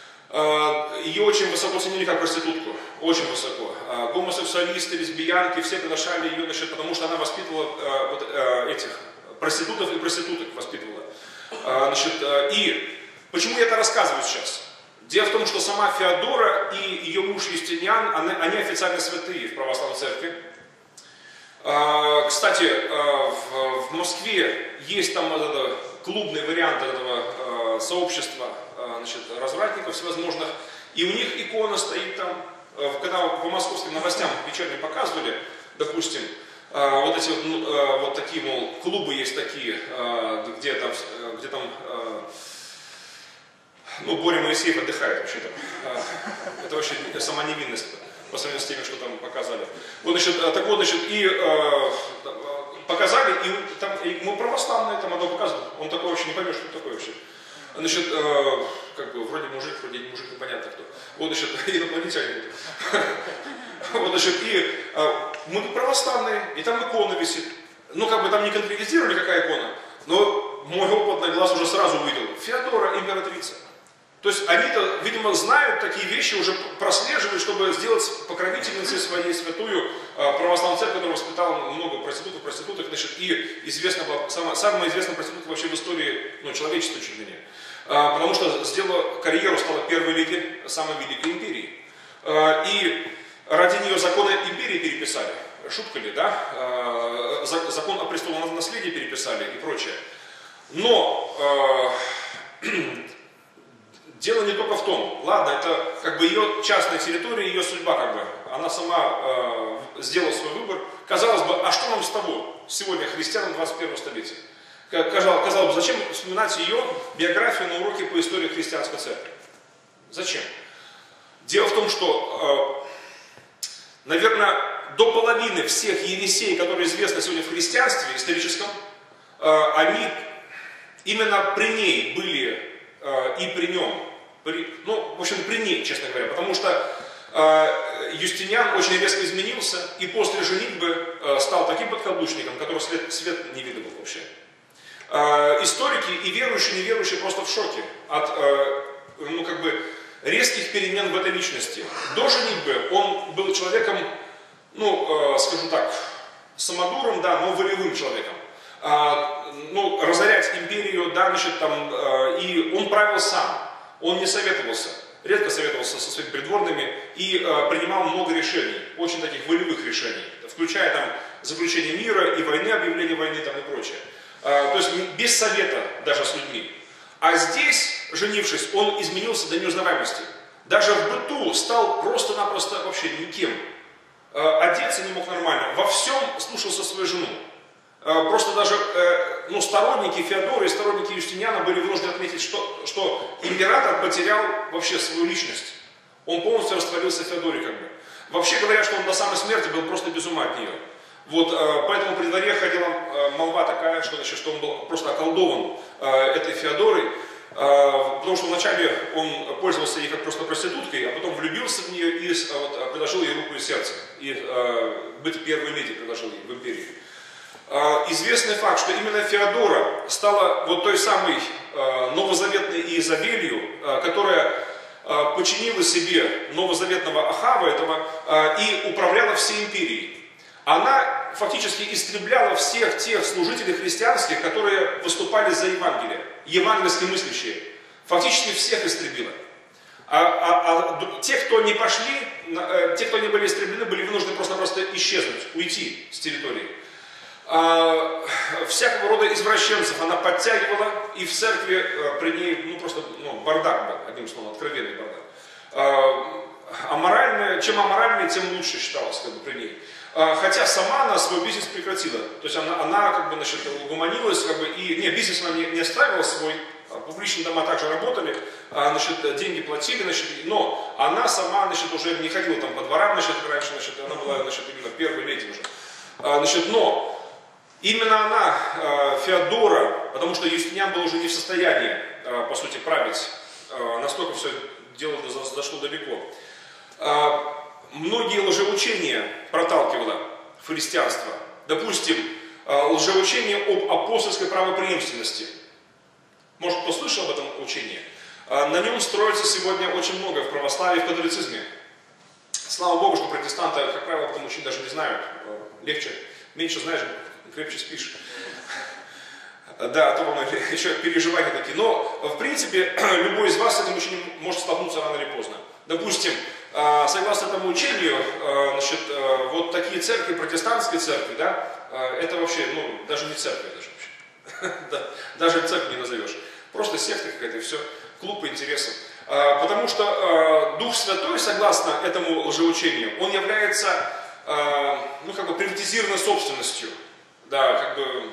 S1: Ее очень высоко ценили как проститутку, очень высоко. Гомосексуалисты, лесбиянки, все приглашали ее, значит, потому что она воспитывала вот, этих проститутов и проституток воспитывала. Значит, и почему я это рассказываю сейчас? Дело в том, что сама Феодора и ее муж Юстиниан, они, они официально святые в православной церкви. Кстати, в, в Москве есть там этот клубный вариант этого сообщества, значит, развратников всевозможных, и у них икона стоит там, когда по московским новостям вечерним показывали, допустим, вот эти вот, ну, вот такие, мол, клубы есть такие, где там, где там, ну, Боря Моисеев отдыхает вообще-то, это вообще сама невинность по сравнению с теми, что там показали. Вот, значит, так вот, значит, и показали, и, там, и мы православные там одно показывали, он такой вообще не поймет, что это такое вообще. Значит, э, как бы, вроде мужик, вроде не мужик, непонятно кто. Вот, значит, инопланетяне. Вот, значит, и э, мы православные, и там икона висит. Ну, как бы там не конкретизировали, какая икона, но мой опытный глаз уже сразу увидел. Феодора, императрица. То есть они-то, видимо, знают такие вещи, уже прослеживают, чтобы сделать покровительницей своей святую э, православную церковь, которая воспитала много проституток, проституток, значит, и известна была, самая, самая известная проститутка вообще в истории, ну, человечества чуть ли не. Э, потому что сделала карьеру, стала первой леди самой великой империи. Э, и ради нее законы империи переписали. Шутка ли, да? Э, закон о престолном наследии переписали и прочее. Но э, дело не только в том, ладно, это как бы ее частная территория, ее судьба, как бы, она сама э, сделала свой выбор. Казалось бы, а что нам с того сегодня, христианам двадцать первого столетия? Казалось, казалось бы, зачем вспоминать ее биографию на уроке по истории христианской церкви? Зачем? Дело в том, что, э, наверное, до половины всех ересей, которые известны сегодня в христианстве историческом, э, они именно при ней были э, и при нем. При, ну, в общем, при ней, честно говоря, потому что э, Юстиниан очень резко изменился и после женитьбы э, стал таким подкаблучником, которого свет, свет не видывал вообще. Э, историки и верующие, и неверующие просто в шоке от э, ну, как бы, резких перемен в этой личности. До женитьбы он был человеком, ну, э, скажем так, самодуром, да, но волевым человеком. Э, ну, разорять империю, да, значит, там, э, и он правил сам. Он не советовался, редко советовался со своими придворными и э, принимал много решений, очень таких волевых решений, включая там заключение мира и войны, объявление войны там, и прочее. Э, то есть без совета даже с людьми. А здесь, женившись, он изменился до неузнаваемости. Даже в быту стал просто-напросто вообще никем. Э, одеться не мог нормально, во всем слушался свою жену. Просто даже ну, сторонники Феодоры и сторонники Юстиниана были вынуждены отметить, что, что император потерял вообще свою личность. Он полностью растворился в Феодоре как бы. Вообще говорят, что он до самой смерти был просто без ума от нее. Вот, поэтому при дворе ходила молва такая, что, значит, что он был просто околдован этой Феодорой, потому что вначале он пользовался ей как просто проституткой, а потом влюбился в нее и вот, предложил ей руку и сердце. И быть первой леди предложил ей в империи. Известный факт, что именно Феодора стала вот той самой новозаветной Иезавелью, которая подчинила себе новозаветного Ахава этого и управляла всей империей. Она фактически истребляла всех тех служителей христианских, которые выступали за Евангелие, евангельски мыслящие. Фактически всех истребила. А, а, а те, кто не пошли, те, кто не были истреблены, были вынуждены просто-просто исчезнуть, уйти с территории. А, всякого рода извращенцев она подтягивала, и в церкви при ней ну, просто ну, бардак был, одним словом, откровенный бардак. А, аморальная, чем аморальнее, тем лучше считалось как бы, при ней. Хотя сама она свой бизнес прекратила. То есть она, она как бы, значит, угуманилась, как бы, и не, бизнес она не, не оставила свой, публичные дома также работали, значит, деньги платили, значит, но она сама значит, уже не ходила там по дворам, значит, раньше, значит, она была значит, именно первой леди уже. Значит, но именно она, Феодора, потому что Юстиниан был уже не в состоянии, по сути, править, настолько все дело зашло далеко. Многие лжеучения проталкивало в христианство. Допустим, лжеучение об апостольской правопреемственности. Может, кто слышал об этом учении? На нем строится сегодня очень много в православии, в католицизме. Слава Богу, что протестанты, как правило, об этом учить даже не знают. Легче, меньше знаешь, крепче спишь. Да, а то вам еще переживания такие. Но, в принципе, любой из вас с этим учением может столкнуться рано или поздно. Допустим, согласно этому учению, значит, вот такие церкви, протестантские церкви, да, это вообще, ну, даже не церковь даже вообще. Даже церковь не назовешь. Просто секта какая-то, все, клуб по интересам. Потому что Дух Святой, согласно этому лжеучению, он является, ну, как бы приватизированной собственностью, да, как бы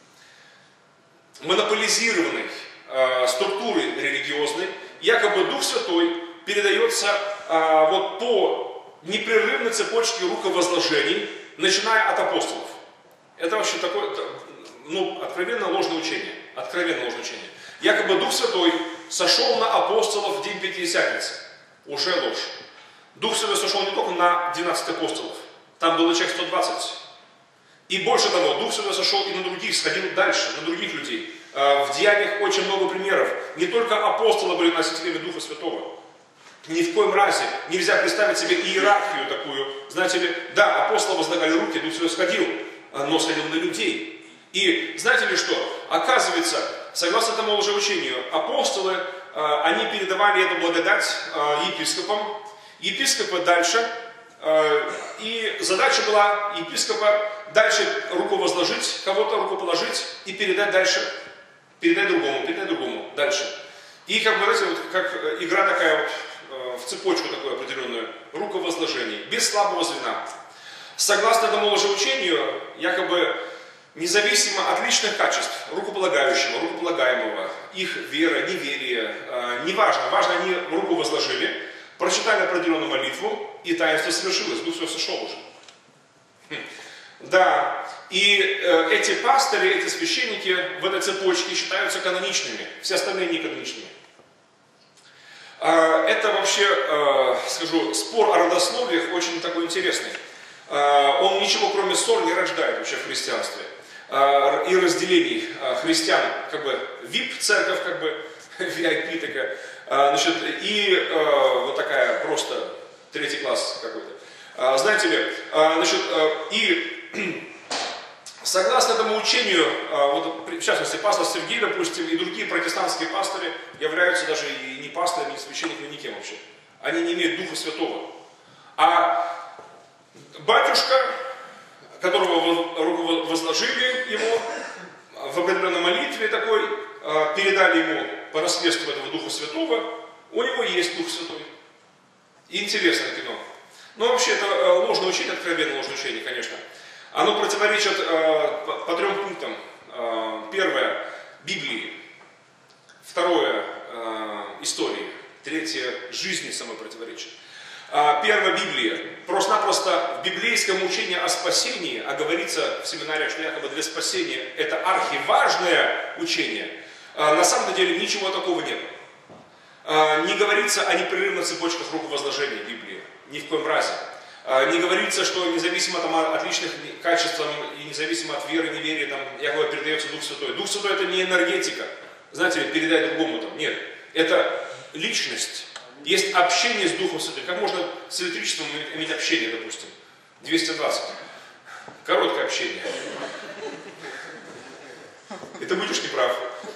S1: монополизированной структурой религиозной. Якобы Дух Святой передается а, вот по непрерывной цепочке руковозложений, начиная от апостолов. Это вообще такое, ну, откровенно ложное учение. Откровенно ложное учение. Якобы Дух Святой сошел на апостолов в день Пятидесятницы. Уже ложь. Дух Святой сошел не только на двенадцать апостолов. Там было человек сто двадцать. И больше того, Дух Святой сошел и на других, сходил дальше, на других людей. В Деяниях очень много примеров. Не только апостолы были носителями Духа Святого. Ни в коем разе нельзя представить себе иерархию такую. Знаете ли, да, апостолы возлагали руки, Дух Святой сходил, но сходил на людей. И знаете ли что? Оказывается, согласно этому лжеучению, апостолы, они передавали эту благодать епископам. Епископы дальше, и задача была епископа дальше руку возложить, кого-то руку положить и передать дальше, передать другому, передать другому, дальше. И как бы, знаете, вот как игра такая вот, в цепочку такую определенную, руковозложений, без слабого звена. Согласно этому лжеучению, якобы независимо от личных качеств рукополагающего, рукополагаемого, их вера, неверие, э, неважно, важно, они руку возложили, прочитали определенную молитву, и таинство совершилось, Дух Святой сошел уже. Хм. Да, и э, эти пастыри, эти священники в этой цепочке считаются каноничными, все остальные не каноничными. Это вообще, скажу, спор о родословиях очень такой интересный. Он ничего кроме ссор не рождает вообще в христианстве. И разделений христиан, как бы, вип-церковь, как бы, ви ай пи такая, значит, и вот такая просто третий класс какой-то. Знаете ли, значит, и согласно этому учению, вот, в частности, пастор Сергей, допустим, и другие протестантские пастыри являются даже и не пасторами, не священниками, никем вообще. Они не имеют Духа Святого. А батюшка, которого возложили его в определенной молитве такой, передали ему по наследству этого Духа Святого, у него есть Дух Святой. И интересное кино. Но вообще это ложное учение, откровенно ложное учение, конечно. Оно противоречит э, по, по трем пунктам. Э, первое – Библии. Второе – э, истории. третье жизни самой противоречит. Первое — Библия. Просто-напросто в библейском учении о спасении, а говорится в семинариях, что якобы для спасения это архиважное учение, на самом деле ничего такого нет. Не говорится о непрерывных цепочках руковозложения в Библии, ни в коем разе. Не говорится, что независимо там, от личных качеств и независимо от веры, неверия, там, якобы передается Дух Святой. Дух Святой — это не энергетика, знаете, передай другому там. Нет, это личность. Есть общение с Духом Святым. Как можно с электричеством иметь общение, допустим? двести двадцать. Короткое общение. И ты будешь неправ.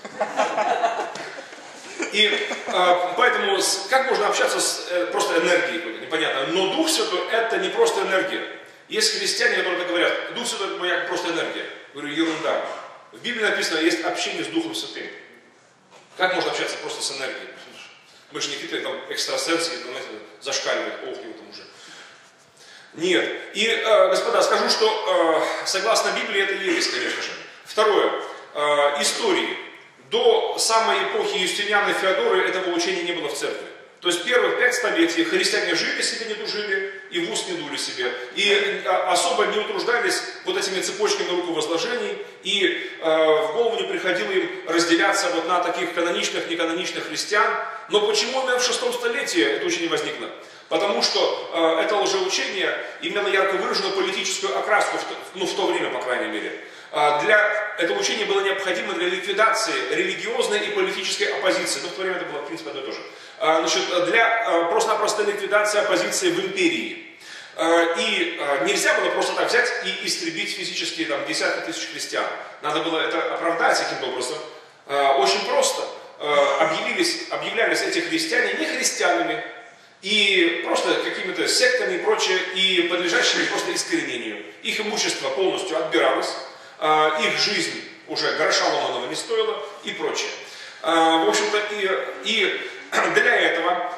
S1: И э, поэтому с, как можно общаться с э, просто энергией какой-то, непонятно. Но Дух Святой — это не просто энергия. Есть христиане, которые так говорят: Дух Святой — это просто энергия. Я говорю, ерунда. В Библии написано, есть общение с Духом Святым. Как можно общаться просто с энергией? Мы же не какие-то там экстрасенсы, там, знаете, зашкаливают, ох, его там уже. Нет. И, э, господа, скажу, что э, согласно Библии это ересь, конечно же. Второе. Э, истории. До самой эпохи Юстиниана и Феодора этого учения не было в церкви. То есть первых пять столетий христиане жили себе, не тужили, и в ус не дули себе. И особо не утруждались вот этими цепочками руковозложений, и э, в голову не приходило им разделяться вот на таких каноничных, неканоничных христиан. Но почему именно в шестом столетии это учение возникло? Потому что э, это лжеучение имело ярко выраженную политическую окраску, в, ну в то время, по крайней мере. Для этого учения было необходимо для ликвидации религиозной и политической оппозиции. Но в то время это было, в принципе, одно и то же. Значит, для просто-напросто ликвидации оппозиции в империи. И нельзя было просто так взять и истребить физически там, десятки тысяч христиан. Надо было это оправдать каким-то образом. Очень просто. Объявились, объявлялись эти христиане не христианами, и просто какими-то сектами и прочее, и подлежащими просто искоренению. Их имущество полностью отбиралось. Их жизнь уже гроша ломаного не стоила и прочее. В общем-то, и, и для этого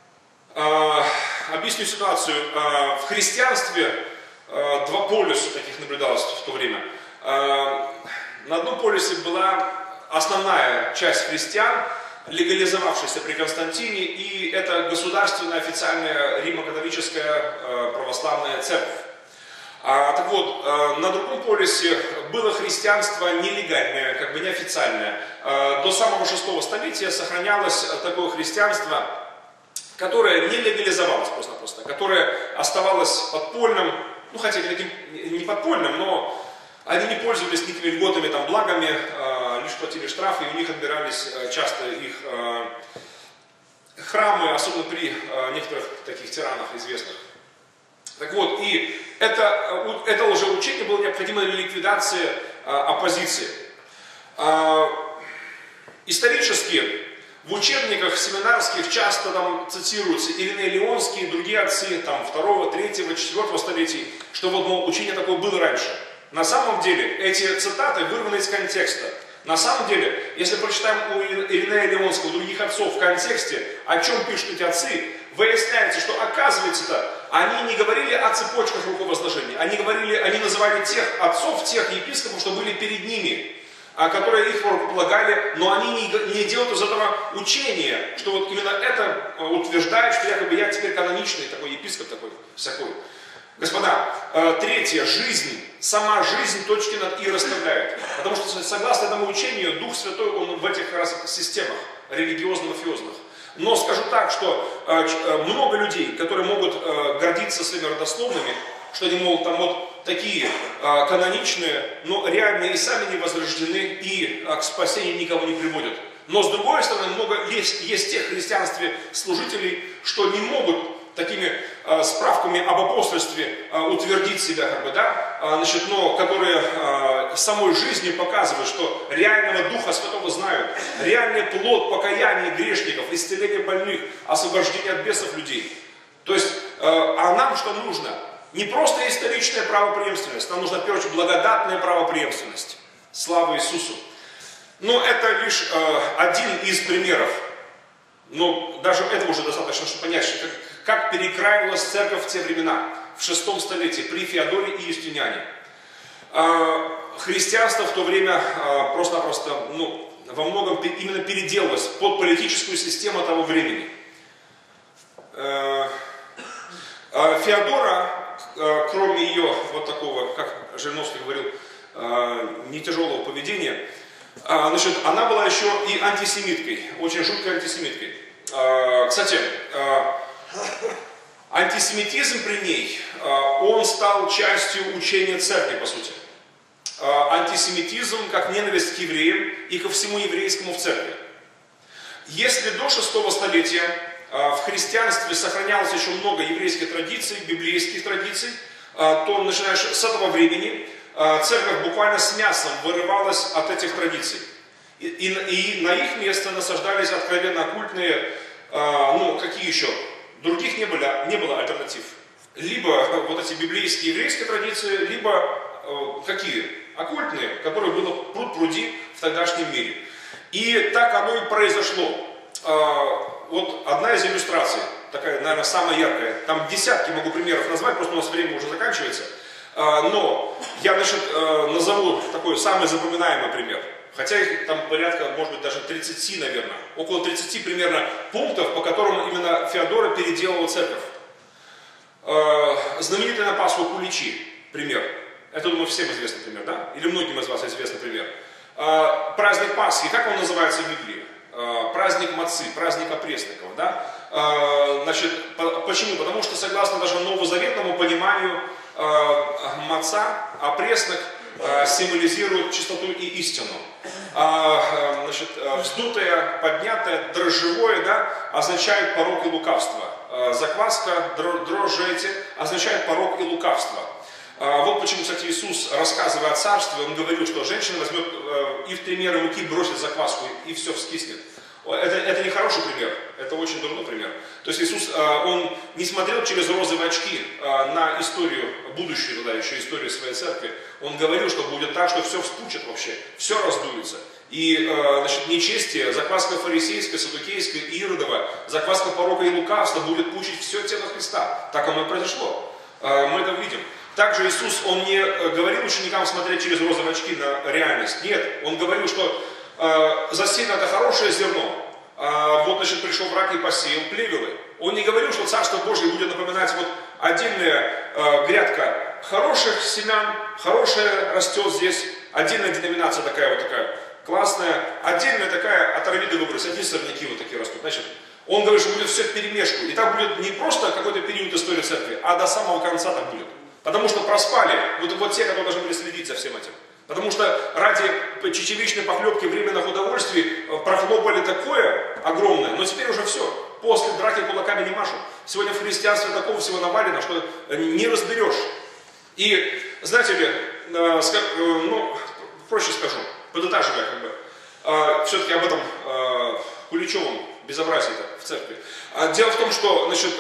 S1: объясню ситуацию. В христианстве два полюса таких наблюдалось в то время. На одном полюсе была основная часть христиан, легализовавшаяся при Константине, и это государственная официальная римо-католическая православная церковь. А, так вот, а, на другом полюсе было христианство нелегальное, как бы неофициальное. А, до самого шестого столетия сохранялось такое христианство, которое не легализовалось просто-напросто, которое оставалось подпольным, ну хотя таким не подпольным, но они не пользовались никакими льготами, там, благами, а, лишь платили штрафы, и у них отбирались а, часто их а, храмы, особенно при а, некоторых таких тиранах известных. Так вот, и это, это лжеучение было необходимо для ликвидации а, оппозиции. А, исторически в учебниках семинарских часто там цитируются Ириней Леонский и другие отцы там, второго, третьего, четвертого столетий, что вот, мол, учение такое было раньше. На самом деле эти цитаты вырваны из контекста. На самом деле, если прочитаем у Иринея Леонского, у других отцов в контексте, о чем пишут эти отцы, выясняется, что оказывается-то они не говорили о цепочках руковозложения, они говорили, они называли тех отцов, тех епископов, что были перед ними, которые их рукополагали, но они не, не делают из этого учения, что вот именно это утверждает, что якобы я теперь каноничный такой епископ такой, всякой. Господа, третье, жизнь, сама жизнь точки над «и» расставляет. Потому что, согласно этому учению, Дух Святой, он в этих раз системах религиозно-мафиозных. Но скажу так, что много людей, которые могут гордиться своими родословными, что они, мол, там вот такие каноничные, но реально и сами не возрождены, и к спасению никого не приводят. Но с другой стороны, много есть, есть тех христианстве служителей, что не могут такими э, справками об апостольстве э, утвердить себя, как бы, да, э, значит, но которые э, самой жизнью показывают, что реального Духа Святого знают, реальный плод покаяния грешников, исцеления больных, освобождения от бесов людей. То есть, э, а нам что нужно? Не просто историчная правопреемственность, нам нужна, в первую очередь, благодатная правопреемственность. Слава Иисусу! Но это лишь э, один из примеров. Но даже этого уже достаточно, чтобы понять, что как, как перекраивалась церковь в те времена, в шестом столетии, при Феодоре и Юстиниане. Э, христианство в то время э, просто-напросто, ну, во многом именно переделалось под политическую систему того времени. Феодора, кроме ее вот такого, как Жириновский говорил, не тяжелого поведения, значит, она была еще и антисемиткой, очень жуткой антисемиткой. Кстати, антисемитизм при ней, он стал частью учения церкви, по сути. Антисемитизм как ненависть к евреям и ко всему еврейскому в церкви. Если до шестого столетия в христианстве сохранялось еще много еврейских традиций, библейских традиций, то начиная с этого времени церковь буквально с мясом вырывалась от этих традиций. И, и, и на их место насаждались откровенно оккультные, ну какие еще, других не было, не было альтернатив. Либо вот эти библейские еврейские традиции, либо какие? Оккультные, которые было пруд-пруди в тогдашнем мире. И так оно и произошло. Вот одна из иллюстраций, такая, наверное, самая яркая, там десятки могу примеров назвать, просто у нас время уже заканчивается. Но я, значит, назову такой самый запоминаемый пример. Хотя их там порядка, может быть, даже тридцати, наверное. Около тридцати примерно пунктов, по которым именно Феодора переделала церковь. Знаменитый на Пасху куличи, пример. Это, думаю, всем известный пример, да? Или многим из вас известный пример. Праздник Пасхи, как он называется в Библии? Праздник мацы, праздник опресноков, да? Значит, почему? Потому что, согласно даже новозаветному пониманию, маца, опреснок символизирует чистоту и истину. Значит, вздутое, поднятое, дрожжевое, да, означает порок и лукавство. Закваска, дрожжи эти, означает порок и лукавство. Вот почему, кстати, Иисус, рассказывая о царстве, он говорил, что женщина возьмет и в три меры муки бросит закваску, и все вскиснет. Это, это не хороший пример, это очень дурной пример. То есть Иисус, он не смотрел через розовые очки на историю, будущую тогда еще историю своей церкви. Он говорил, что будет так, что все вспучит вообще, все раздуется. И, значит, нечестие, закваска фарисейская, саддукейская, иродова, закваска порока и лукавства будет пучить все тело Христа. Так оно и произошло. Мы это видим. Также Иисус, он не говорил ученикам смотреть через розовые очки на реальность. Нет, он говорил, что э, засеяно это хорошее зерно. Э, вот, значит, пришел враг и посеял плевелы. Он не говорил, что Царство Божие будет напоминать вот отдельная э, грядка хороших семян, хорошая растет здесь, отдельная деноминация такая вот такая классная, отдельная такая оторви да выбрось, одни сорняки вот такие растут. Значит, он говорит, что будет все в перемешку. И так будет не просто какой-то период истории церкви, а до самого конца так будет. Потому что проспали вот, вот те, которые должны были следить за всем этим. Потому что ради чечевичной похлебки временных удовольствий прохлопали такое огромное, но теперь уже все. После драки кулаками не машут. Сегодня в христианстве такого всего навалено, что не разберешь. И, знаете ли, ну, проще скажу, подытаживая, как бы, все-таки об этом куличевом безобразии в церкви. Дело в том, что, значит,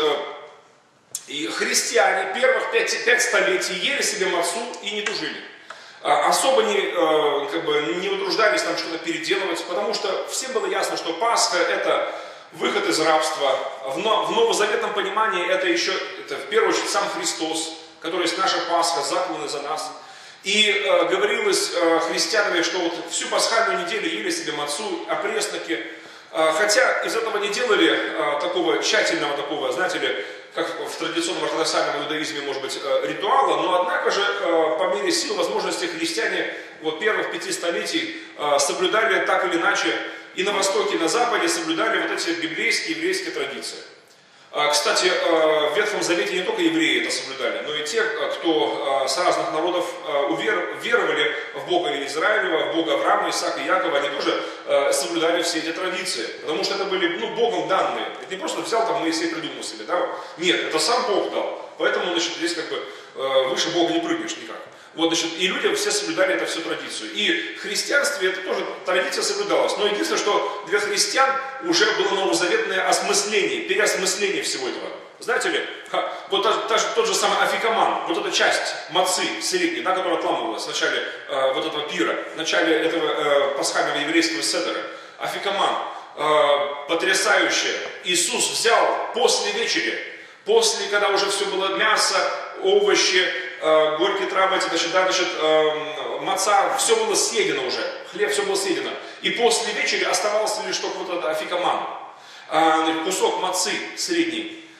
S1: и христиане первых пять, пять столетий ели себе мацу и не тужили. Особо не, как бы, не утруждались там что-то переделывать, потому что всем было ясно, что Пасха это выход из рабства. В новозаветном понимании это еще, это в первую очередь сам Христос, который есть наша Пасха, закланный за нас. И э, говорилось э, христианами, что вот всю пасхальную неделю ели себе мацу, опресноки. Э, хотя из этого не делали э, такого тщательного, такого, знаете ли, как в традиционном ортодоксальном иудаизме, может быть, э, ритуала, но однако же э, по мере сил, возможностей христиане вот, первых пяти столетий э, соблюдали так или иначе и на Востоке, и на Западе соблюдали вот эти библейские, еврейские традиции. Кстати, в Ветхом Завете не только евреи это соблюдали, но и те, кто с разных народов веровали в Бога Израилева, в Бога Авраама, Исаака и Якова, они тоже соблюдали все эти традиции. Потому что это были, ну, Богом данные. Это не просто взял там Моисей и придумал себе, да? Нет, это сам Бог дал. Поэтому, значит, здесь как бы выше Бога не прыгнешь никак. Вот, значит, и люди все соблюдали эту всю традицию. И в христианстве это тоже традиция соблюдалась. Но единственное, что для христиан уже было новозаветное осмысление, переосмысление всего этого. Знаете ли, вот та, та, тот же самый афикаман, вот эта часть мацы средней, да, которая отламывалась в начале э, вот этого пира, в начале этого э, пасхального еврейского седера. Афикаман, э, потрясающе. Иисус взял после вечери, после, когда уже все было мясо, овощи, э, горькие травы, эти, значит, да, значит, э, маца, все было съедено уже, хлеб, все было съедено. И после вечери оставался лишь только вот этот афикаман, э, кусок мацы средний.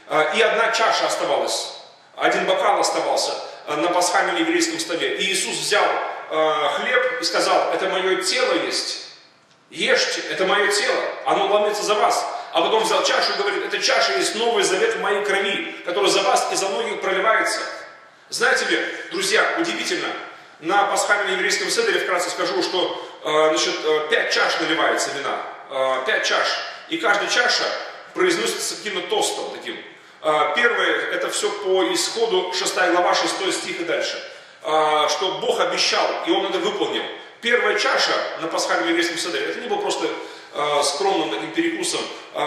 S1: И одна чаша оставалась, один бокал оставался на пасхальном еврейском столе. И Иисус взял хлеб и сказал: это мое тело есть, ешьте, это мое тело, оно ломится за вас. А потом взял чашу и говорит: эта чаша есть новый завет в моей крови, который за вас и за многих проливается. Знаете ли, друзья, удивительно, на пасхальном еврейском седере, вкратце скажу, что значит, пять чаш наливается вина, пять чаш, и каждая чаша произносится каким-то тостом таким. Первое, это все по исходу, шестая глава, шестой стих и дальше, что Бог обещал, и Он это выполнил. Первая чаша на пасхальном еврейском седере, это не было просто скромным таким перекусом.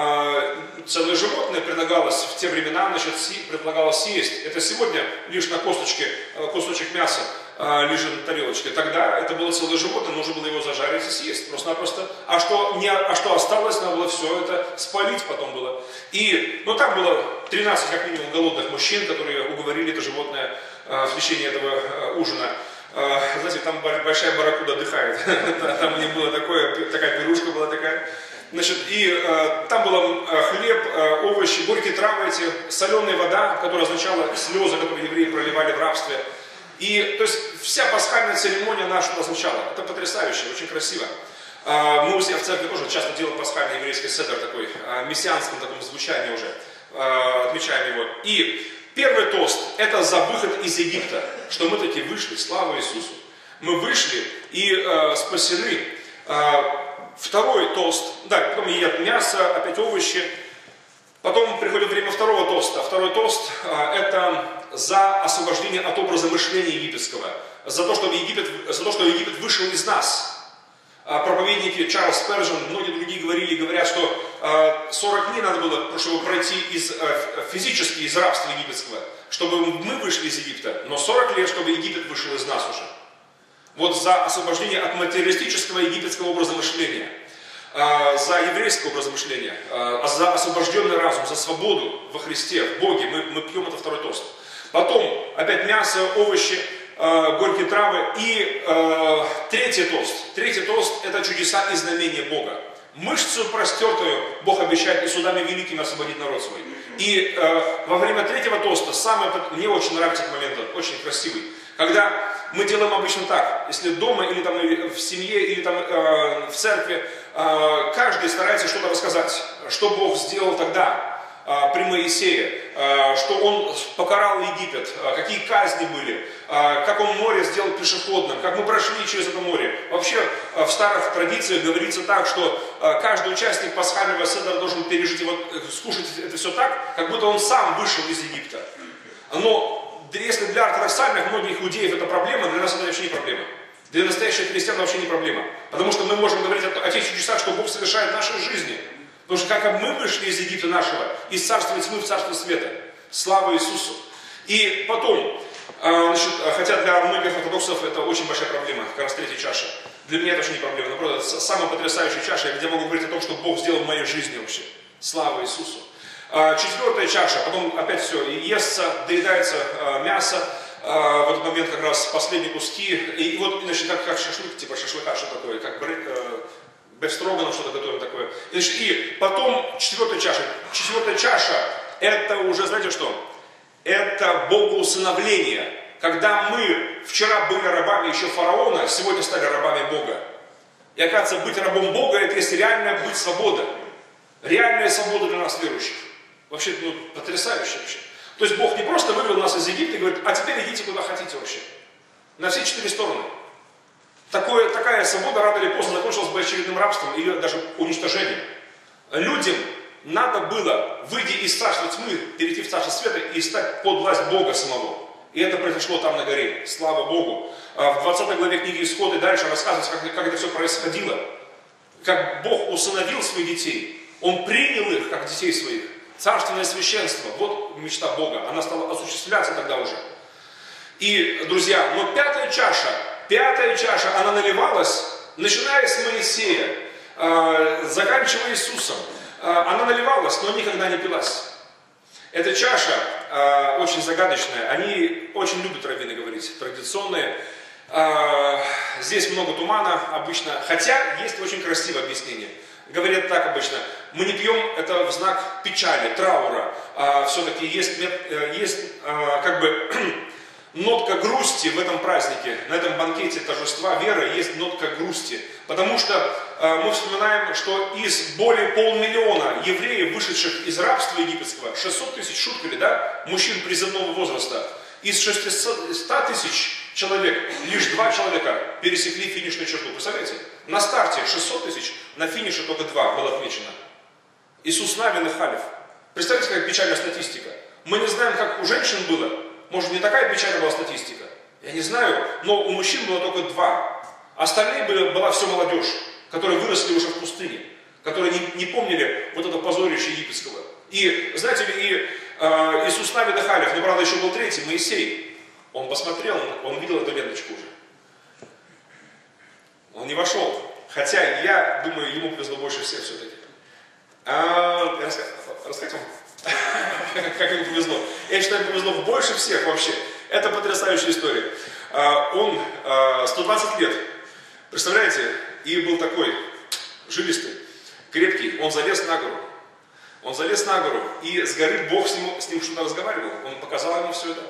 S1: Целое животное предлагалось в те времена, значит, предлагалось съесть. Это сегодня лишь на косточке, кусочек мяса лежит на тарелочке. Тогда это было целое животное, нужно было его зажарить и съесть просто-напросто. А что, не, а что осталось, надо было все это спалить потом было. И, ну, там было тринадцать как минимум голодных мужчин, которые уговорили это животное в течение этого ужина. Знаете, там большая барракуда отдыхает. Там у них была такое, такая пирушка была такая. Значит, и э, там был э, хлеб, э, овощи, горькие травы эти, соленая вода, которая означала слезы, которые евреи проливали в рабстве. И, то есть, вся пасхальная церемония наша означала. Это потрясающе, очень красиво. Э, мы у себя в церкви тоже часто делаем пасхальный еврейский седер такой, э, мессианском таком звучании уже, э, отмечаем его. И первый тост – это за выход из Египта, что мы таки вышли, слава Иисусу. Мы вышли и э, спасены. Э, второй тост, да, потом едят мясо, опять овощи. Потом приходит время второго тоста. Второй тост э, – это за освобождение от образа мышления египетского. За то, чтобы Египет, за то, что Египет вышел из нас. Проповедники Чарльз Спержен, многие другие говорили, говорят, что сорок дней надо было, чтобы пройти из, физически из рабства египетского, чтобы мы вышли из Египта, но сорок лет, чтобы Египет вышел из нас уже. Вот за освобождение от материалистического египетского образа мышления, за еврейский образ мышления, за освобожденный разум, за свободу во Христе, в Боге, мы, мы пьем это второй тост. Потом опять мясо, овощи, горькие травы. И э, третий тост. Третий тост – это чудеса и знамения Бога. Мышцу простертую Бог обещает и судами великими освободить народ свой. И э, во время третьего тоста, самое, мне очень нравится этот момент, очень красивый, когда мы делаем обычно так, если дома, или там в семье, или там э, в церкви, э, каждый старается что-то рассказать, что Бог сделал тогда, при Моисее, что он покарал Египет, какие казни были, как он море сделал пешеходным, как мы прошли через это море. Вообще в старых традициях говорится так, что каждый участник пасхального седера должен пережить, вот, скушать это все так, как будто он сам вышел из Египта. Но если для ортодоксальных многих иудеев это проблема, для нас это вообще не проблема. Для настоящих христиан вообще не проблема. Потому что мы можем говорить о, о тех чудесах, что Бог совершает в нашей жизни. Потому что как мы вышли из Египта нашего, из царства тьмы в царство света. Слава Иисусу. И потом, значит, хотя для многих ортодоксов это очень большая проблема, как раз третья чаша. Для меня это вообще не проблема. Наоборот, это самая потрясающая чаша, где я могу говорить о том, что Бог сделал в моей жизни вообще. Слава Иисусу. Четвертая чаша, потом опять все, естся, доедается мясо. В этот момент как раз последние куски. И вот, значит, как, как шашлык, типа шашлыка, что такое, как бефстроганов, что-то готовим такое. И, значит, и потом четвертая чаша. Четвертая чаша, это уже, знаете что? Это богоусыновление. Когда мы вчера были рабами еще фараона, сегодня стали рабами Бога. И оказывается, быть рабом Бога, это есть реальная быть свобода. Реальная свобода для нас верующих. Вообще, ну, потрясающе вообще. То есть Бог не просто вывел нас из Египта и говорит: а теперь идите куда хотите вообще. На все четыре стороны. Такое, такая свобода рано или поздно закончилась бы очередным рабством или даже уничтожением. Людям надо было, выйдя из царства тьмы, перейти в царство света и стать под власть Бога самого. И это произошло там на горе. Слава Богу. В двадцатой главе книги Исход и дальше рассказывается, как, как это все происходило. Как Бог усыновил своих детей. Он принял их, как детей своих. Царственное священство. Вот мечта Бога. Она стала осуществляться тогда уже. И, друзья, но пятая чаша, Пятая чаша, она наливалась, начиная с Моисея, э, заканчивая Иисусом. Э, она наливалась, но никогда не пилась. Эта чаша э, очень загадочная. Они очень любят раввины говорить, традиционные. Э, здесь много тумана обычно, хотя есть очень красивое объяснение. Говорят так обычно: Мы не пьем это в знак печали, траура. А все-таки есть, есть а, как бы нотка грусти в этом празднике, на этом банкете торжества веры есть нотка грусти. Потому что а, мы вспоминаем, что из более полмиллиона евреев, вышедших из рабства египетского, шестьсот тысяч, шутка ли, да, мужчин призывного возраста, из шестисот тысяч человек лишь два человека пересекли финишную черту. Представляете? На старте шестьсот тысяч, на финише только два было отмечено. Иисус Навин и Халев. Представляете, какая печальная статистика. Мы не знаем, как у женщин было. Может, не такая печальная была статистика. Я не знаю, но у мужчин было только два. Остальные были, была все молодежь, которые выросли уже в пустыне, которые не, не помнили вот это позорище египетского. И, знаете ли, и э, Иисус Навин и Халев, но, правда, еще был третий, Моисей. Он посмотрел, он видел эту ленточку уже. Он не вошел. Хотя, я думаю, ему повезло больше всех все-таки. А, рассказать вам, как ему повезло. Я считаю, повезло больше всех вообще. Это потрясающая история. А, он а, сто двадцать лет, представляете, и был такой жилистый, крепкий. Он залез на гору. Он залез на гору, и с горы Бог с ним, с ним что-то разговаривал. Он показал ему все это.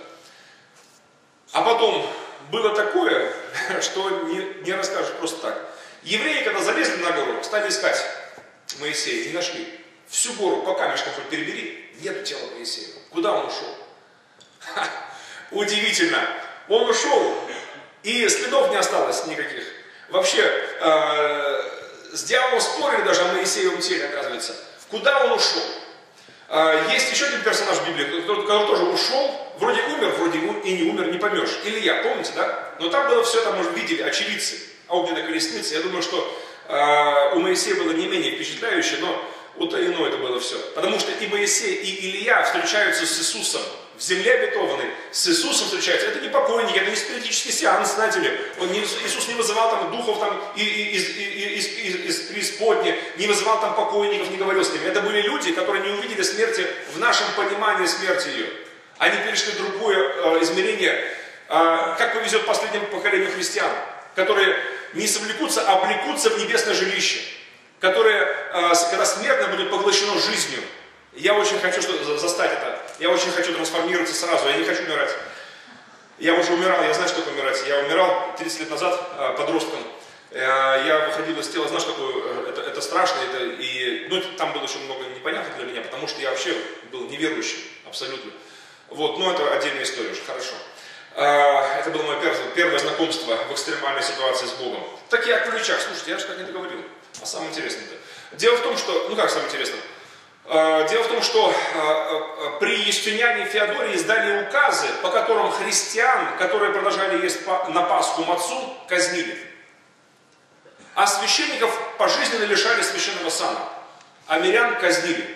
S1: А потом было такое, что не, не расскажешь просто так. Евреи, когда залезли на гору, стали искать Моисея, не нашли. Всю гору по камешкам хоть перебери, нету тела Моисея. Куда он ушел? Ха, удивительно. Он ушел, и следов не осталось никаких. Вообще, э, с дьяволом спорили даже о Моисеевом теле, оказывается. Куда он ушел? Э, есть еще один персонаж в Библии, который, который тоже ушел, вроде умер, вроде и не умер, не поймешь. Илья, помните, да? Но там было все, там, может, видели очевидцы. Огненная колесница. Я думаю, что э, у Моисея было не менее впечатляюще, но утаено это было все. Потому что и Моисей, и Илья встречаются с Иисусом в земле обетованной, с Иисусом встречаются. Это не покойники, это не спиритический сеанс, знаете ли. Он не, Иисус не вызывал там духов там, и, и, из, и, из, из, из преисподней, не вызывал там покойников, не говорил с ними. Это были люди, которые не увидели смерти в нашем понимании смерти ее. Они перешли в другое э, измерение, э, как повезет последнему поколению христиан, которые не совлекутся, а облекутся в небесное жилище, которые, когда смертно, будет поглощено жизнью. Я очень хочу что застать это. Я очень хочу трансформироваться сразу. Я не хочу умирать. Я уже умирал, я знаю, что такое умирать. Я умирал тридцать лет назад подростком. Я выходил из тела, знаешь, такое, это, это страшно. Это, и, ну, там было еще много непонятных для меня, потому что я вообще был неверующим, абсолютно. Вот, но это отдельная история уже, хорошо. Это было мое первое, первое знакомство в экстремальной ситуации с Богом. Так я о ключах, слушайте, я же так не договорил. А самое интересное-то. Дело в том, что, ну как самое интересное? Дело в том, что при Естюняне Феодории издали указы, по которым христиан, которые продолжали есть на Пасху мацу, казнили. А священников пожизненно лишали священного сана. А мирян казнили.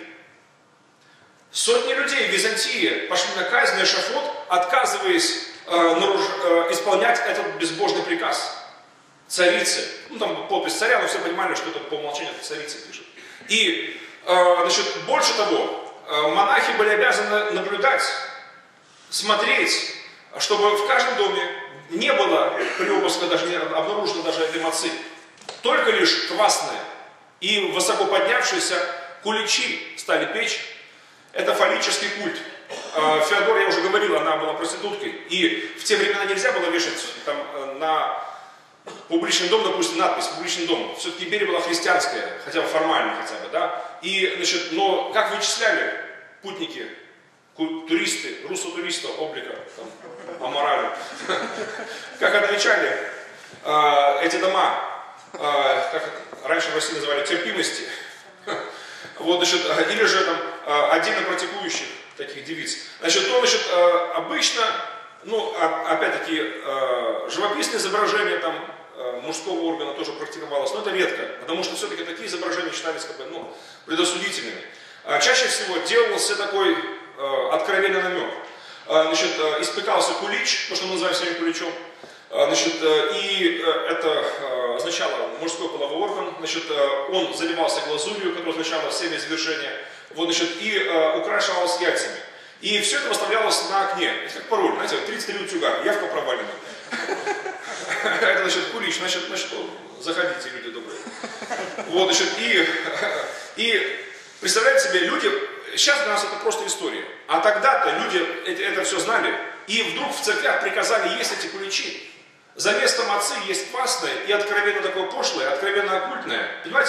S1: Сотни людей в Византии пошли на казнь, на эшафот, отказываясь э, наруж... э, исполнять этот безбожный приказ царицы. Ну там подпись царя, но все понимали, что это по умолчанию царица пишет. И, э, значит, больше того, э, монахи были обязаны наблюдать, смотреть, чтобы в каждом доме не было при обыске, даже не обнаружено даже этой мацы, только лишь квасные и высоко поднявшиеся куличи стали печь. Это фаллический культ. Феодора, я уже говорил, она была проституткой. И в те времена нельзя было вешать там, на публичный дом, допустим, надпись «публичный дом». Все-таки Берия была христианская, хотя бы формально хотя бы, да. И, значит, но как вычисляли путники, туристы, руссо-туриста, облика, там, аморали, как отмечали эти дома, как раньше в России называли, терпимости. Вот, значит, или же там отдельно практикующих таких девиц. Значит, то, значит, обычно, ну, опять-таки, живописные изображения там мужского органа тоже практиковалось, но это редко, потому что все-таки такие изображения считались как бы, ну, предосудительными. Чаще всего делался такой откровенный намек. Значит, испекался кулич, то, что мы называем сегодня куличом. Значит, и это означало мужской половой орган, значит, он заливался глазурью, которая означала семя завершения, вот, значит, и э, украшалось яйцами. И все это выставлялось на окне. Это как пароль, знаете, тридцать три утюга, явка провалена. Это, значит, кулич, значит, значит, заходите, люди добрые. Вот, значит, и, и Представляете себе, люди, сейчас для нас это просто история, а тогда-то люди это, это все знали, и вдруг в церквях приказали есть эти куличи. За местом отцы есть квасное и откровенно такое пошлое, откровенно оккультное. Понимаете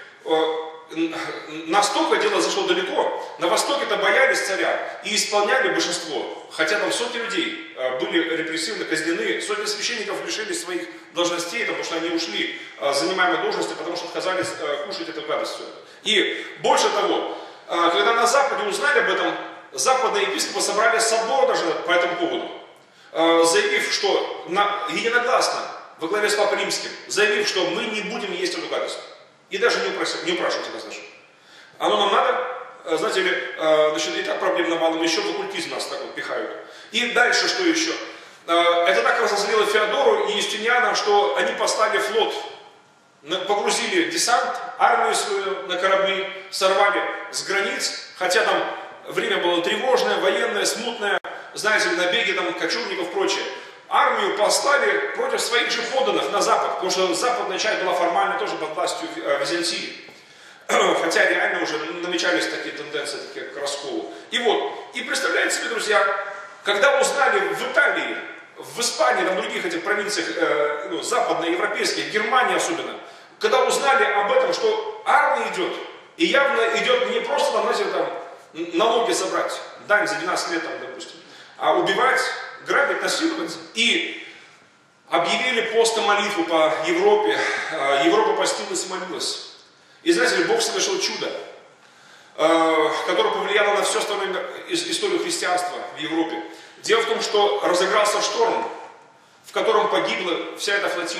S1: ли, настолько дело зашло далеко, на Востоке-то боялись царя и исполняли большинство, хотя там сотни людей были репрессивно казнены, сотни священников лишились своих должностей, потому что они ушли с занимаемой должности, потому что отказались кушать эту гадость. И больше того, когда на Западе узнали об этом, западные епископы собрали собор даже по этому поводу, заявив, что на, единогласно, во главе с Папой Римским, заявив, что мы не будем есть эту гадость. И даже не, упросили, не упрашивайте нас даже. Оно нам надо, знаете ли, значит, и так проблем навалом, еще в оккультизм нас так вот пихают. И дальше что еще? Это так разозлило Феодору и Юстиниана, что они послали флот, погрузили десант, армию свою на корабли, сорвали с границ, хотя там время было тревожное, военное, смутное, знаете ли, набеги там кочевников и прочее. Армию послали против своих же подданных на Запад, потому что западная часть была формально тоже под властью Византии. Хотя реально уже намечались такие тенденции, такие к расколу. И вот, и представляете себе, друзья, когда узнали в Италии, в Испании, там, в других этих провинциях, э, ну, западноевропейских, Германии особенно, когда узнали об этом, что армия идет, и явно идет не просто там, знаете, там, налоги собрать, дань за двенадцать лет, там, допустим, а убивать, грабить, насиловать, и объявили пост и молитву по Европе, Европа постилась и молилась. И знаете ли, Бог совершил чудо, которое повлияло на всю остальную историю христианства в Европе. Дело в том, что разыгрался шторм, в котором погибла вся эта флотилия.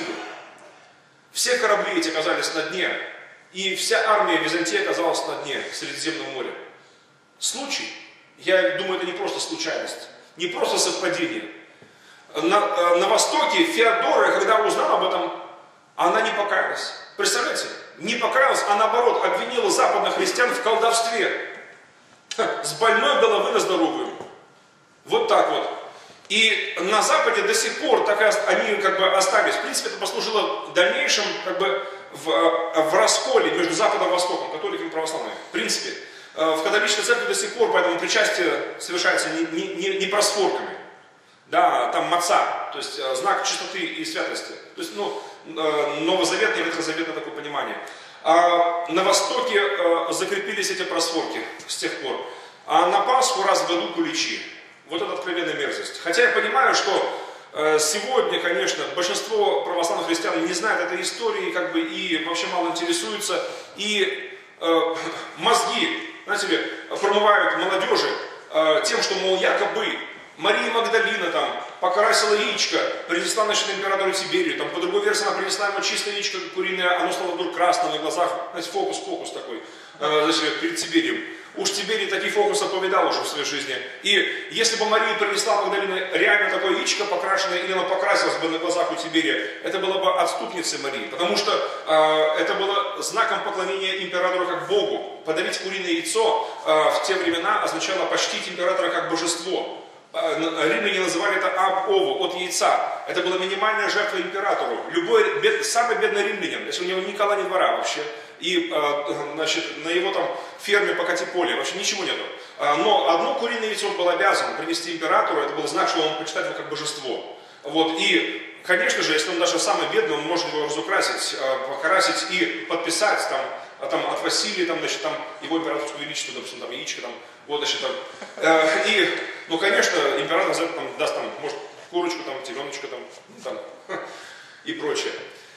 S1: Все корабли эти оказались на дне, и вся армия Византии оказалась на дне Средиземного моря. Случай, я думаю, это не просто случайность, не просто совпадение. На, на Востоке Феодора, когда узнала об этом, она не покаялась. Представляете? Не покаялась, а наоборот обвинила западных христиан в колдовстве. Ха, с больной головы на здоровую. Вот так вот. И на Западе до сих пор так они как бы остались. В принципе, это послужило дальнейшем как бы в, в расколе между Западом и Востоком, католиками и православными. В принципе, в католической церкви до сих пор, поэтому причастие совершается не, не, не, не просфорками. Да, там маца, то есть знак чистоты и святости. То есть, ну, новозаветное и ветхозаветное такое понимание. А на Востоке закрепились эти просфорки с тех пор. А на Пасху раз в году куличи. Вот это откровенная мерзость. Хотя я понимаю, что сегодня, конечно, большинство православных христиан не знает этой истории, как бы, и вообще мало интересуются. И э, мозги, знаете ли, промывают молодежи э, тем, что, мол, якобы Мария Магдалина там покрасила яичко, принесла, значит, императору Тиберию, там по другой версии она принесла ему чистое яичко куриное, оно стало вдруг красным на глазах, знаете, фокус-фокус такой, э, значит, перед Тиберием. Уж Тиберий таких фокусов повидал уже в своей жизни. И если бы Мария принесла Магдалина реально такое яичко покрашенное, или она покрасилась бы на глазах у Тиберия, это было бы отступницей Марии, потому что э, это было знаком поклонения императору как Богу. Подавить куриное яйцо э, в те времена означало почтить императора как божество. Римляне называли это аб-ову, от яйца. Это была минимальная жертва императору. Любой, бед, самый бедный римлянин, если у него ни кола, ни двора вообще, и значит, на его там ферме покати поле, вообще ничего нету. Но одно куриное яйцо он был обязан принести императору, это был знак, что он почитает его как божество. Вот. И, конечно же, если он даже самый бедный, он может его разукрасить, покрасить и подписать там, там от Василия, там, значит, там, его императорское величество, допустим, там, яичко, там, вот, значит, там. Э, и, ну, конечно, император за это там, даст, там, может, курочку, там, теленочка, там, там, и прочее.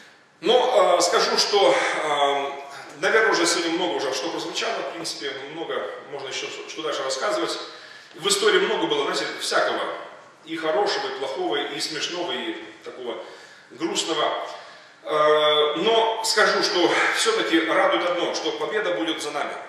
S1: Но э, скажу, что, э, наверное, уже сегодня много уже что прозвучало, в принципе, много, можно еще что дальше рассказывать. В истории много было, знаете, всякого, и хорошего, и плохого, и смешного, и такого грустного. Но скажу, что все-таки радует одно, что победа будет за нами.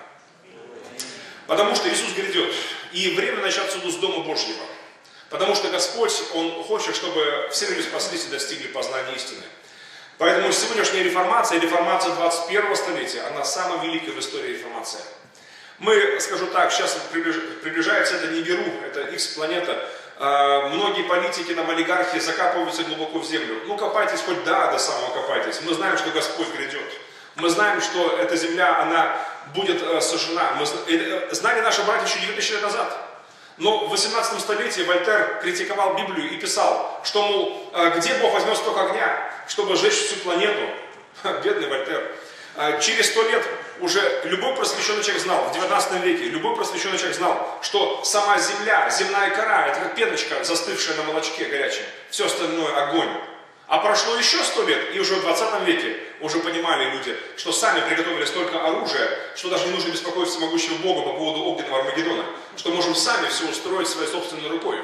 S1: Потому что Иисус грядет, и время начать суду с Дома Божьего. Потому что Господь, Он хочет, чтобы все люди спаслись и достигли познания истины. Поэтому сегодняшняя реформация, реформация двадцать первого столетия, она самая великая в истории реформация. Мы, скажу так, сейчас приближается это Нибиру, это Икс-планета. Многие политики, там, олигархи закапываются глубоко в землю. Ну, копайтесь хоть до, до самого копайтесь. Мы знаем, что Господь грядет. Мы знаем, что эта земля, она будет сожжена. Мы знали наши братья еще две тысячи лет назад. Но в восемнадцатом столетии Вольтер критиковал Библию и писал, что, мол, где Бог возьмет столько огня, чтобы сжечь всю планету. Бедный Вольтер. Через сто лет уже любой просвещенный человек знал, в девятнадцатом веке, любой просвещенный человек знал, что сама земля, земная кора, это как пеночка, застывшая на молочке горячем. Все остальное огонь. А прошло еще сто лет, и уже в двадцатом веке уже понимали люди, что сами приготовили столько оружия, что даже не нужно беспокоиться могущего Бога по поводу огненного Армагеддона, что можем сами все устроить своей собственной рукой.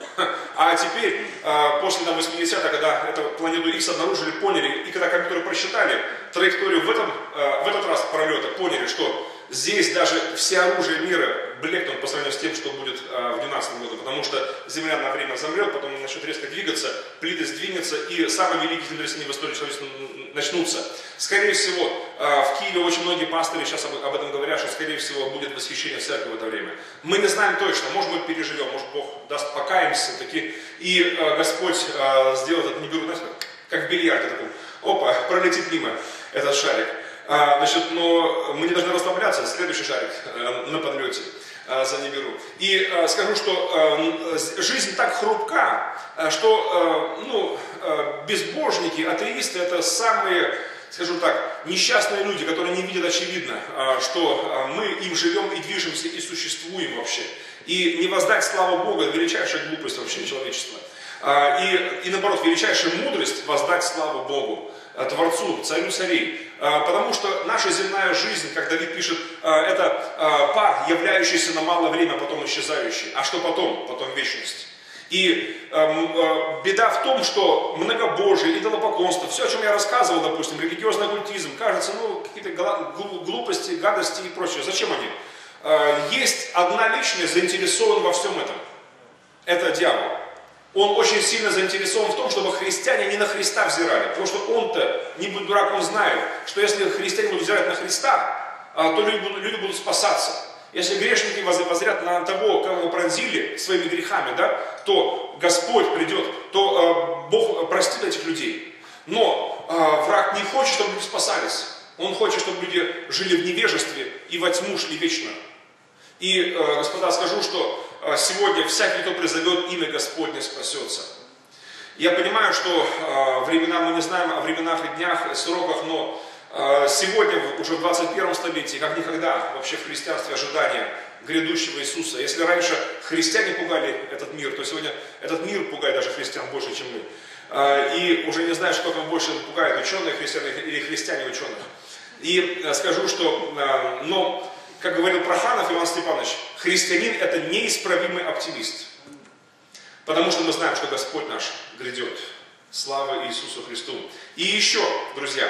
S1: А теперь, после восьмидесятых, когда эту планету Икс обнаружили, поняли, и когда компьютеры просчитали траекторию в, этом, в этот раз пролета, поняли, что здесь даже все оружие мира блекнут по сравнению с тем, что будет в двенадцатом году, потому что Земля на время замрет, потом начнет резко двигаться, плиты сдвинется, и самые великие землетрясения в истории человечества начнутся. Скорее всего, в Киеве очень многие пастыри сейчас об этом говорят, что, скорее всего, будет восхищение церкви в это время. Мы не знаем точно, может, мы переживем, может, Бог даст покаемся таки, и Господь сделает это, не беру, знаете, как в бильярде таком, опа, пролетит мимо этот шарик. Значит, но мы не должны расслабляться, следующий шарик на подлете за не беру. И скажу, что жизнь так хрупка, что ну, безбожники, атеисты — это самые, скажу так, несчастные люди, которые не видят очевидно, что мы им живем и движемся и существуем вообще. И не воздать славу Богу — это величайшая глупость вообще человечества. И, и наоборот, величайшая мудрость — воздать славу Богу, Творцу, Царю царей. Потому что наша земная жизнь, как Давид пишет, это пар, являющийся на малое время, а потом исчезающий. А что потом? Потом вечность. И беда в том, что многобожие, идолопоклонство, все, о чем я рассказывал, допустим, религиозный оккультизм, кажется, ну, какие-то глупости, гадости и прочее. Зачем они? Есть одна личность, заинтересована во всем этом. Это дьявол. Он очень сильно заинтересован в том, чтобы христиане не на Христа взирали. Потому что он-то, не будь дурак, он знает, что если христиане будут взирать на Христа, то люди будут, люди будут спасаться. Если грешники воззрят на того, кого пронзили своими грехами, да, то Господь придет, то э, Бог простит этих людей. Но э, враг не хочет, чтобы люди спасались. Он хочет, чтобы люди жили в невежестве и во тьму шли вечно. И, э, господа, скажу, что сегодня всякий, кто призовет имя Господне, спасется. Я понимаю, что э, времена мы не знаем о временах и днях, и сроках, но э, сегодня, уже в двадцать первом столетии, как никогда вообще в христианстве ожидания грядущего Иисуса. Если раньше христиане пугали этот мир, то сегодня этот мир пугает даже христиан больше, чем мы. Э, и уже не знаю, что там больше пугает, ученые христиане или христиане ученых. И э, скажу, что... Э, но, как говорил Проханов Иван Степанович, христианин — это неисправимый оптимист. Потому что мы знаем, что Господь наш грядет. Слава Иисусу Христу. И еще, друзья,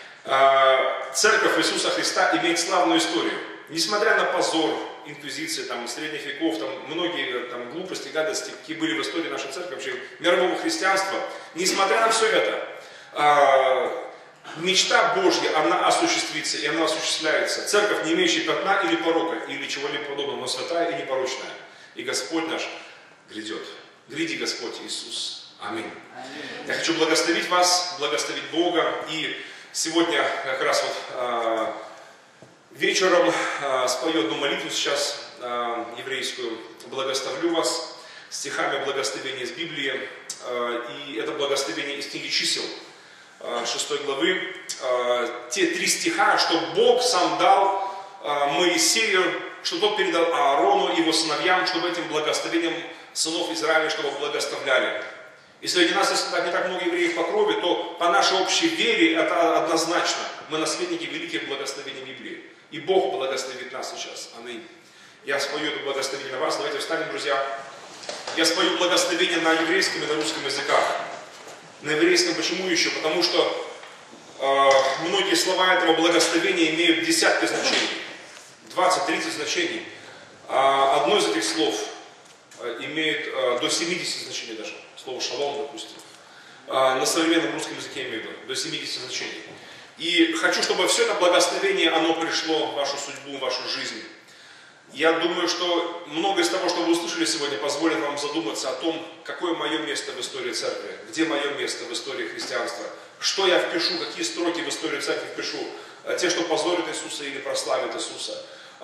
S1: церковь Иисуса Христа имеет славную историю. Несмотря на позор инквизиции, там, средних веков, там, многие там, глупости, гадости, какие были в истории нашей церкви, вообще мирового христианства, несмотря на все это, мечта Божья, она осуществится, и она осуществляется. Церковь, не имеющая пятна или порока, или чего-либо подобного, но святая и непорочная. И Господь наш грядет. Гряди, Господь Иисус. Аминь. Аминь. Я хочу благословить вас, благословить Бога. И сегодня как раз вот э, вечером э, спою одну молитву сейчас, э, еврейскую. Благословлю вас стихами благословения из Библии. Э, и это благословение из книги Чисел, шестой главы, те три стиха, что Бог сам дал Моисею, что тот передал Аарону и его сыновьям, чтобы этим благословением сынов Израиля, чтобы благословляли. И среди нас, если так, не так много евреев по крови, то по нашей общей вере это однозначно. Мы наследники великих благословений Библии. И Бог благословит нас сейчас. Аминь. Я спою это благословение на вас. Давайте встанем, друзья. Я спою благословение на еврейском и на русском языках. На еврейском почему еще? Потому что э, многие слова этого благословения имеют десятки значений, двадцать-тридцать значений. А одно из этих слов э, имеет э, до семидесяти значений даже. Слово шалом, допустим. Э, на современном русском языке я имею в виду, до семидесяти значений. И хочу, чтобы все это благословение, оно пришло в вашу судьбу, в вашу жизнь. Я думаю, что многое из того, что вы услышали сегодня, позволит вам задуматься о том, какое мое место в истории церкви, где мое место в истории христианства, что я впишу, какие строки в историю церкви впишу. те, что позорят Иисуса или прославят Иисуса.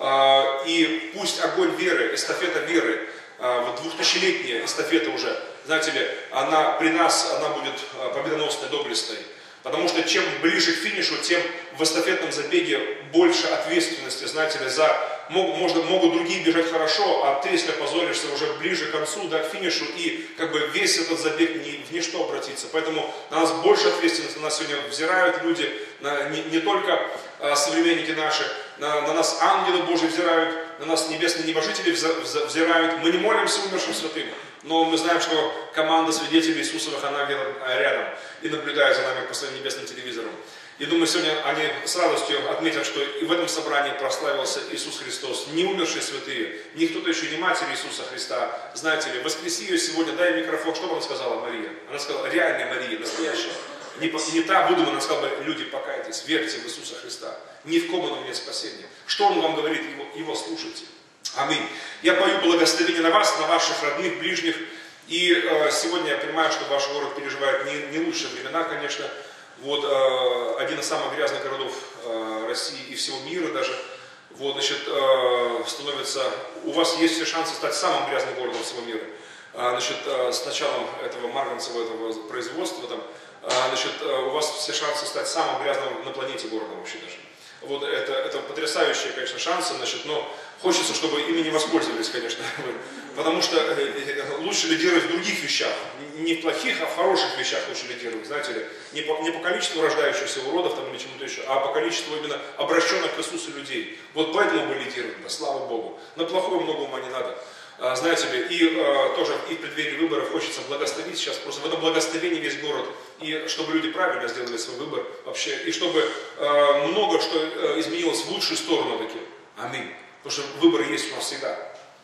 S1: И пусть огонь веры, эстафета веры, вот двухтысячелетняя эстафета уже, знаете ли, она при нас, она будет победоносной, доблестной. Потому что чем ближе к финишу, тем в эстафетном забеге больше ответственности, знаете ли, за... Могут, можно, могут другие бежать хорошо, а ты, если опозоришься, уже ближе к концу, да, к финишу, и как бы весь этот забег ни, в ничто обратится. Поэтому на нас больше ответственности, на нас сегодня взирают люди, на, не, не только а, современники наши, на, на нас ангелы Божьи взирают, на нас небесные небожители взирают. Мы не молимся умершим святым, но мы знаем, что команда свидетелей Иисусовых, она рядом и наблюдает за нами по своим небесным телевизорам. И думаю, сегодня они с радостью отметят, что и в этом собрании прославился Иисус Христос. Не умершие святые, не кто-то еще, не Матерь Иисуса Христа. Знаете ли, воскреси ее сегодня, дай микрофон. Что бы она сказала, Мария? Она сказала, реальная Мария, настоящая. Не, не та выдуманная, она сказала бы, люди, покайтесь, верьте в Иисуса Христа. Ни в ком оно нет спасения. Что Он вам говорит, его, его слушайте. Аминь. Я пою благословение на вас, на ваших родных, ближних. И э, сегодня я понимаю, что ваш город переживает не, не лучшие времена, конечно. Вот, э, один из самых грязных городов э, России и всего мира даже, вот, значит, э, становится, у вас есть все шансы стать самым грязным городом всего мира. Э, значит, э, с началом этого марганцевого этого производства, там, э, значит, э, у вас все шансы стать самым грязным на планете городом вообще даже. Вот это, это потрясающие, конечно, шансы, значит, но хочется, чтобы ими не воспользовались, конечно, потому что лучше лидировать в других вещах, не в плохих, а в хороших вещах лучше лидировать, знаете ли, не по, не по количеству рождающихся уродов там или чему-то еще, а по количеству именно обращенных к Иисусу людей. Вот поэтому мы лидируем, да, слава Богу. На плохое много ума не надо. А, знаете ли, и а, тоже и в преддверии выборов хочется благословить сейчас, просто в этом благословении весь город, и чтобы люди правильно сделали свой выбор вообще, и чтобы а, много что а, изменилось в лучшую сторону таки. Аминь. Потому что выбор есть у нас всегда.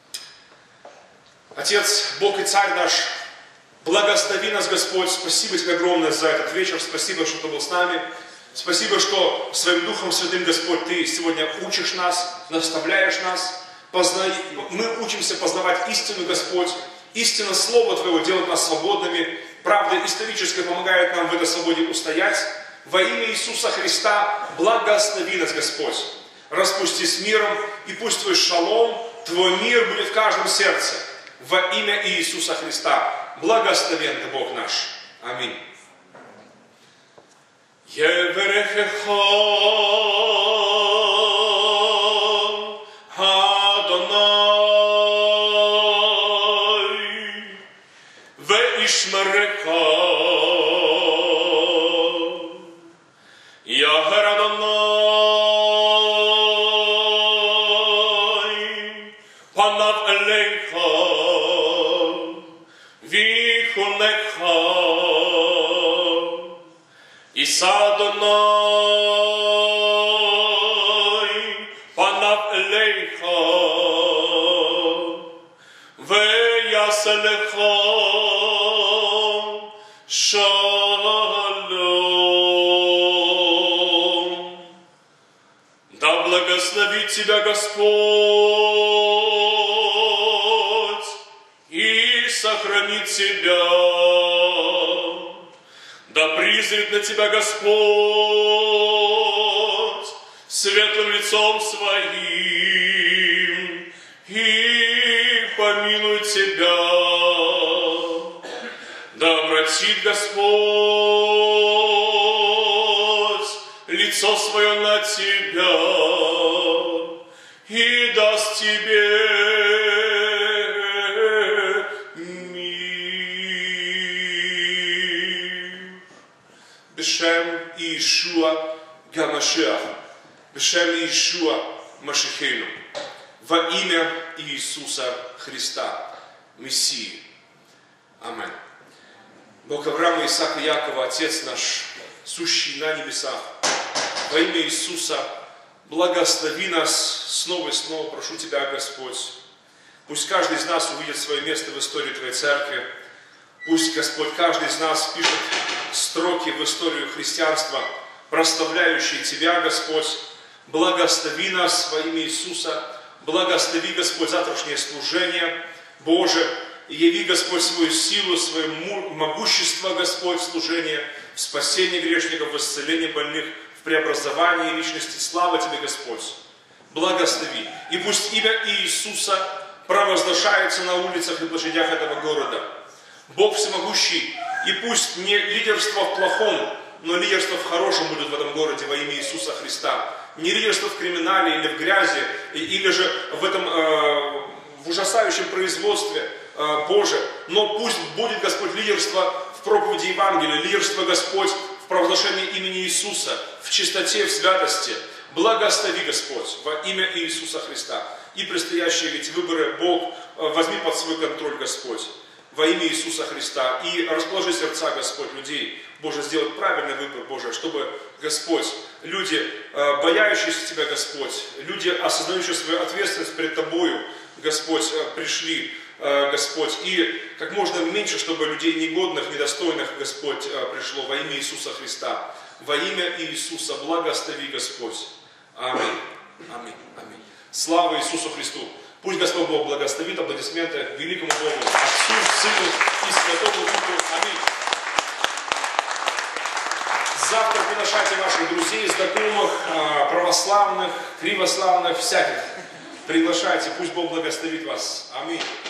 S1: Отец, Бог и Царь наш, благослови нас, Господь. Спасибо Тебе огромное за этот вечер. Спасибо, что Ты был с нами. Спасибо, что Своим Духом Святым, Господь, Ты сегодня учишь нас, наставляешь нас. Позна... Мы учимся познавать истину, Господь. Истина Слова Твоего делает нас свободными. Правда историческая помогает нам в этой свободе устоять. Во имя Иисуса Христа благослови нас, Господь. Распусти с миром, и пусть Твой шалом, Твой мир будет в каждом сердце. Во имя Иисуса Христа. Благословен Ты, Бог наш. Аминь.
S2: Да благословит тебя Господь и сохранит тебя. Да призрит на тебя Господь светлым лицом своим и помилует тебя. Да обратит Господь лицо свое на тебя и даст тебе мир.
S1: Бешем Иешуа Гамашиах, Бешем Иешуа Машихейну, во имя Иисуса Христа, Мессии. Аминь. Бог Авраама, Исаака, Якова, Отец наш, сущий на небесах, во имя Иисуса, благослови нас снова и снова, прошу Тебя, Господь. Пусть каждый из нас увидит свое место в истории Твоей Церкви. Пусть, Господь, каждый из нас пишет строки в историю христианства, прославляющие Тебя, Господь. Благослови нас во имя Иисуса. Благослови, Господь, завтрашнее служение Божие. И яви, Господь, свою силу, свое могущество, Господь, в служение, в спасение грешников, в исцеление больных, в преобразовании личности. Слава Тебе, Господь. Благослови. И пусть имя Иисуса провозглашается на улицах и площадях этого города. Бог всемогущий. И пусть не лидерство в плохом, но лидерство в хорошем будет в этом городе во имя Иисуса Христа. Не лидерство в криминале или в грязи, или же в этом э, в ужасающем производстве э, Боже. Но пусть будет, Господь, лидерство в проповеди Евангелия, лидерство, Господь, в провозглашении имени Иисуса, в чистоте, в святости. Благослови, Господь, во имя Иисуса Христа. И предстоящие эти выборы, Бог, возьми под свой контроль, Господь, во имя Иисуса Христа. И расположи сердца, Господь, людей, Боже, сделать правильный выбор, Боже, чтобы, Господь, люди, боящиеся Тебя, Господь, люди, осознающие свою ответственность перед Тобою, Господь, пришли, Господь, и как можно меньше, чтобы людей негодных, недостойных, Господь, пришло во имя Иисуса Христа. Во имя Иисуса благослови, Господь. Аминь. Аминь. Аминь. Слава Иисусу Христу. Пусть Господь Бог благословит. Аплодисменты великому Богу, Отцу, Сыну и Святому Духу. Аминь. Завтра приглашайте ваших друзей, знакомых, православных, кривославных, всяких. Приглашайте. Пусть Бог благословит вас. Аминь.